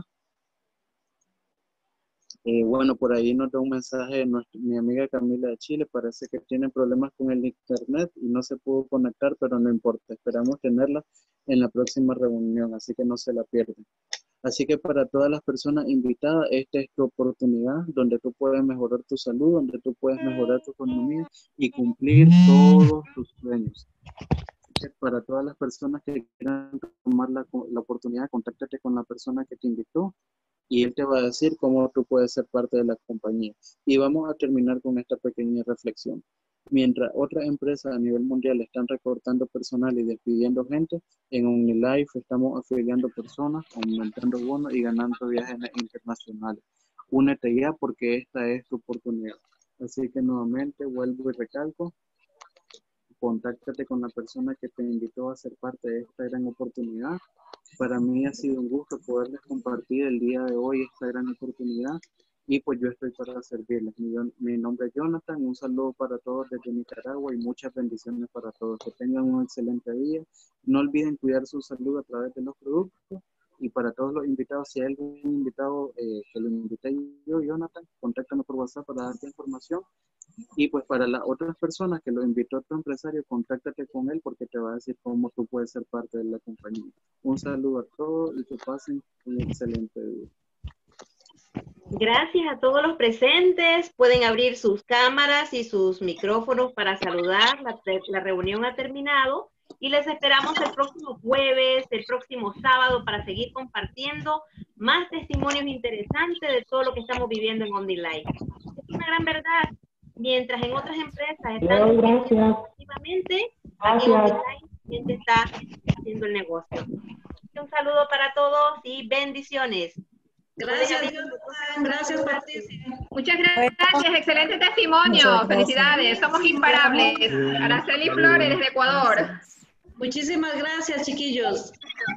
Bueno, por ahí nos da un mensaje de mi amiga Camila de Chile. Parece que tiene problemas con el internet y no se pudo conectar, pero no importa. Esperamos tenerla en la próxima reunión, así que no se la pierden. Así que para todas las personas invitadas, esta es tu oportunidad donde tú puedes mejorar tu salud, donde tú puedes mejorar tu economía y cumplir todos tus sueños. Para todas las personas que quieran tomar la oportunidad, contáctate con la persona que te invitó y él te va a decir cómo tú puedes ser parte de la compañía. Y vamos a terminar con esta pequeña reflexión. Mientras otras empresas a nivel mundial están recortando personal y despidiendo gente, en OmniLife estamos afiliando personas, aumentando bonos y ganando viajes internacionales. Únete ya porque esta es tu oportunidad. Así que nuevamente vuelvo y recalco, contáctate con la persona que te invitó a ser parte de esta gran oportunidad. Para mí ha sido un gusto poderles compartir el día de hoy esta gran oportunidad y pues yo estoy para servirles. Mi nombre es Jonathan, un saludo para todos desde Nicaragua y muchas bendiciones para todos. Que tengan un excelente día. No olviden cuidar su salud a través de los productos. Y para todos los invitados, si hay algún invitado que lo invité yo, Jonathan, contáctanos por WhatsApp para darte información. Y pues para las otras personas que lo invitó tu empresario, contáctate con él porque te va a decir cómo tú puedes ser parte de la compañía. Un saludo a todos y que pasen un excelente día. Gracias a todos los presentes. Pueden abrir sus cámaras y sus micrófonos para saludar. La reunión ha terminado y les esperamos el próximo jueves, el próximo sábado para seguir compartiendo más testimonios interesantes de todo lo que estamos viviendo en OmniLife. Es una gran verdad. mientras en otras empresas están activamente, aquí en Online gente está haciendo el negocio. Un saludo para todos y bendiciones. Gracias, gracias Patricia. Muchas gracias, excelente testimonio. Felicidades, somos imparables. Araceli Flores desde Ecuador. Muchísimas gracias, chiquillos.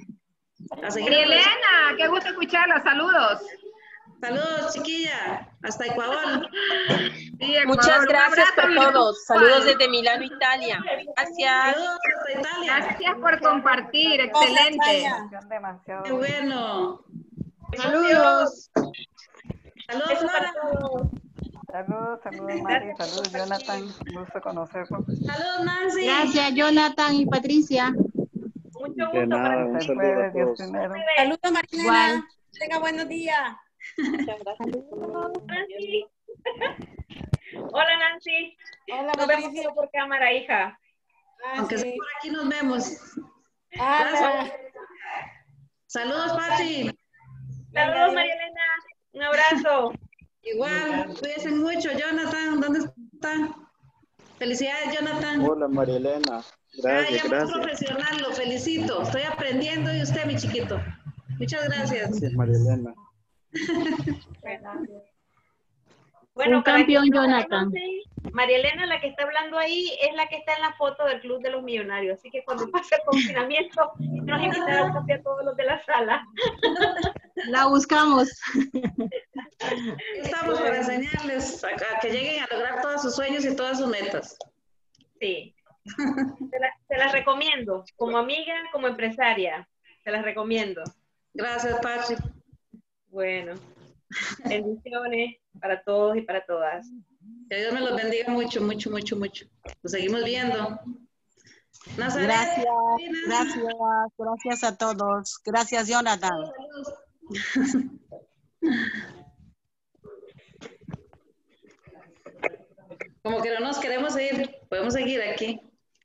Elena, qué gusto escucharla, saludos. Saludos, chiquilla, hasta Ecuador. Sí, Ecuador. Muchas gracias por todos. Saludos desde Milano, Italia. Gracias. Saludos desde Italia. Gracias por compartir, excelente. Qué bueno. Saludos. Saludos, Flora. Saludos Mari, saludos Jonathan, gusto conocerlo. Saludos Nancy. Gracias Jonathan y Patricia. Mucho gusto para ustedes. Saludos Marilena. Tenga buenos días. Muchas gracias. Nancy. Hola Nancy. Hola, nos vemos solo por cámara, hija. Aunque sea por aquí nos vemos. Gracias. Saludos, Pati. Saludos, María Elena. Un abrazo. Igual, cuídense mucho. Jonathan, ¿dónde está? Felicidades, Jonathan. Hola, María Elena. Gracias, ya gracias. muy profesional, lo felicito. Estoy aprendiendo y usted, mi chiquito. Muchas gracias. Gracias, María Elena. Bueno, un campeón, Jonathan. María Elena, la que está hablando ahí, es la que está en la foto del Club de los Millonarios. Así que cuando pase el confinamiento, nos invitará a café a todos los de la sala. La buscamos. Estamos para enseñarles a que lleguen a lograr todos sus sueños y todas sus metas. Sí. Se las recomiendo. Como amiga, como empresaria. Se las recomiendo. Gracias, Patrick. Bueno. Bendiciones para todos y para todas. Que Dios me los bendiga mucho, mucho, mucho, mucho. Nos seguimos viendo. Nazaret, gracias a todos. Gracias, Jonathan. Como que no nos queremos ir, podemos seguir aquí.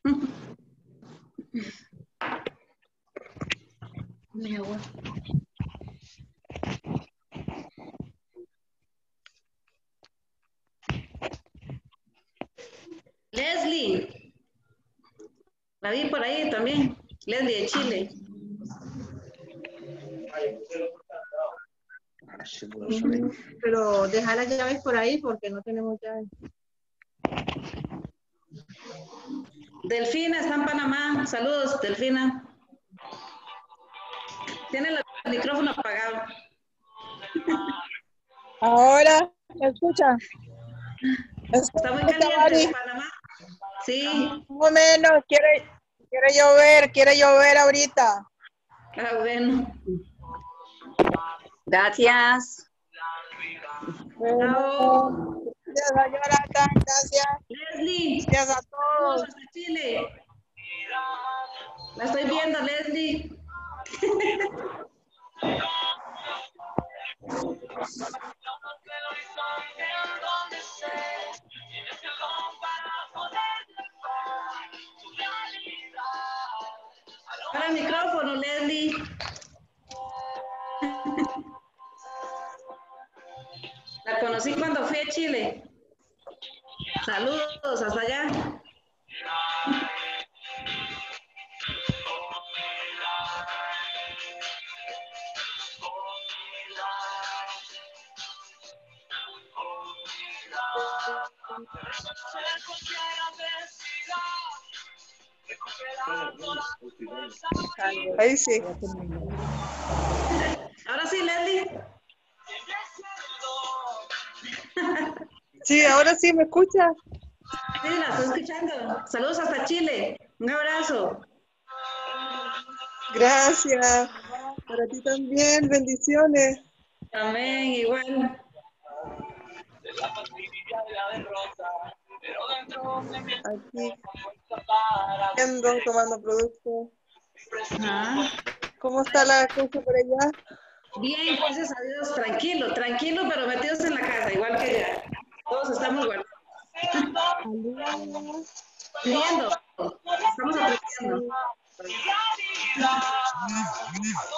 Leslie, la vi por ahí también, Leslie de Chile. Pero deja las llaves por ahí porque no tenemos llaves. Delfina está en Panamá. Saludos, Delfina. Tiene el micrófono apagado. Ahora, ¿me escucha? Está muy caliente en Panamá. Sí. Más o menos, quiere llover ahorita. Ah, bueno. Gracias. Bueno, gracias a Jonathan, gracias. Leslie. Gracias a todos. Hasta Chile. La estoy viendo, Leslie. Para el micrófono, Leslie. La conocí cuando fui a Chile. Saludos, hasta allá. Ahí sí. Ahora sí, Leslie. Sí, ahora sí, ¿me escucha? Sí, la estoy escuchando. Saludos hasta Chile. Un abrazo. Gracias. Para ti también, bendiciones. Amén, igual. Aquí, viendo, tomando producto. ¿Cómo está la cosa por allá? Bien, gracias a Dios, tranquilo, tranquilo, pero metidos en la casa, igual que ya. Todos estamos guardados. Aprendiendo, estamos aprendiendo.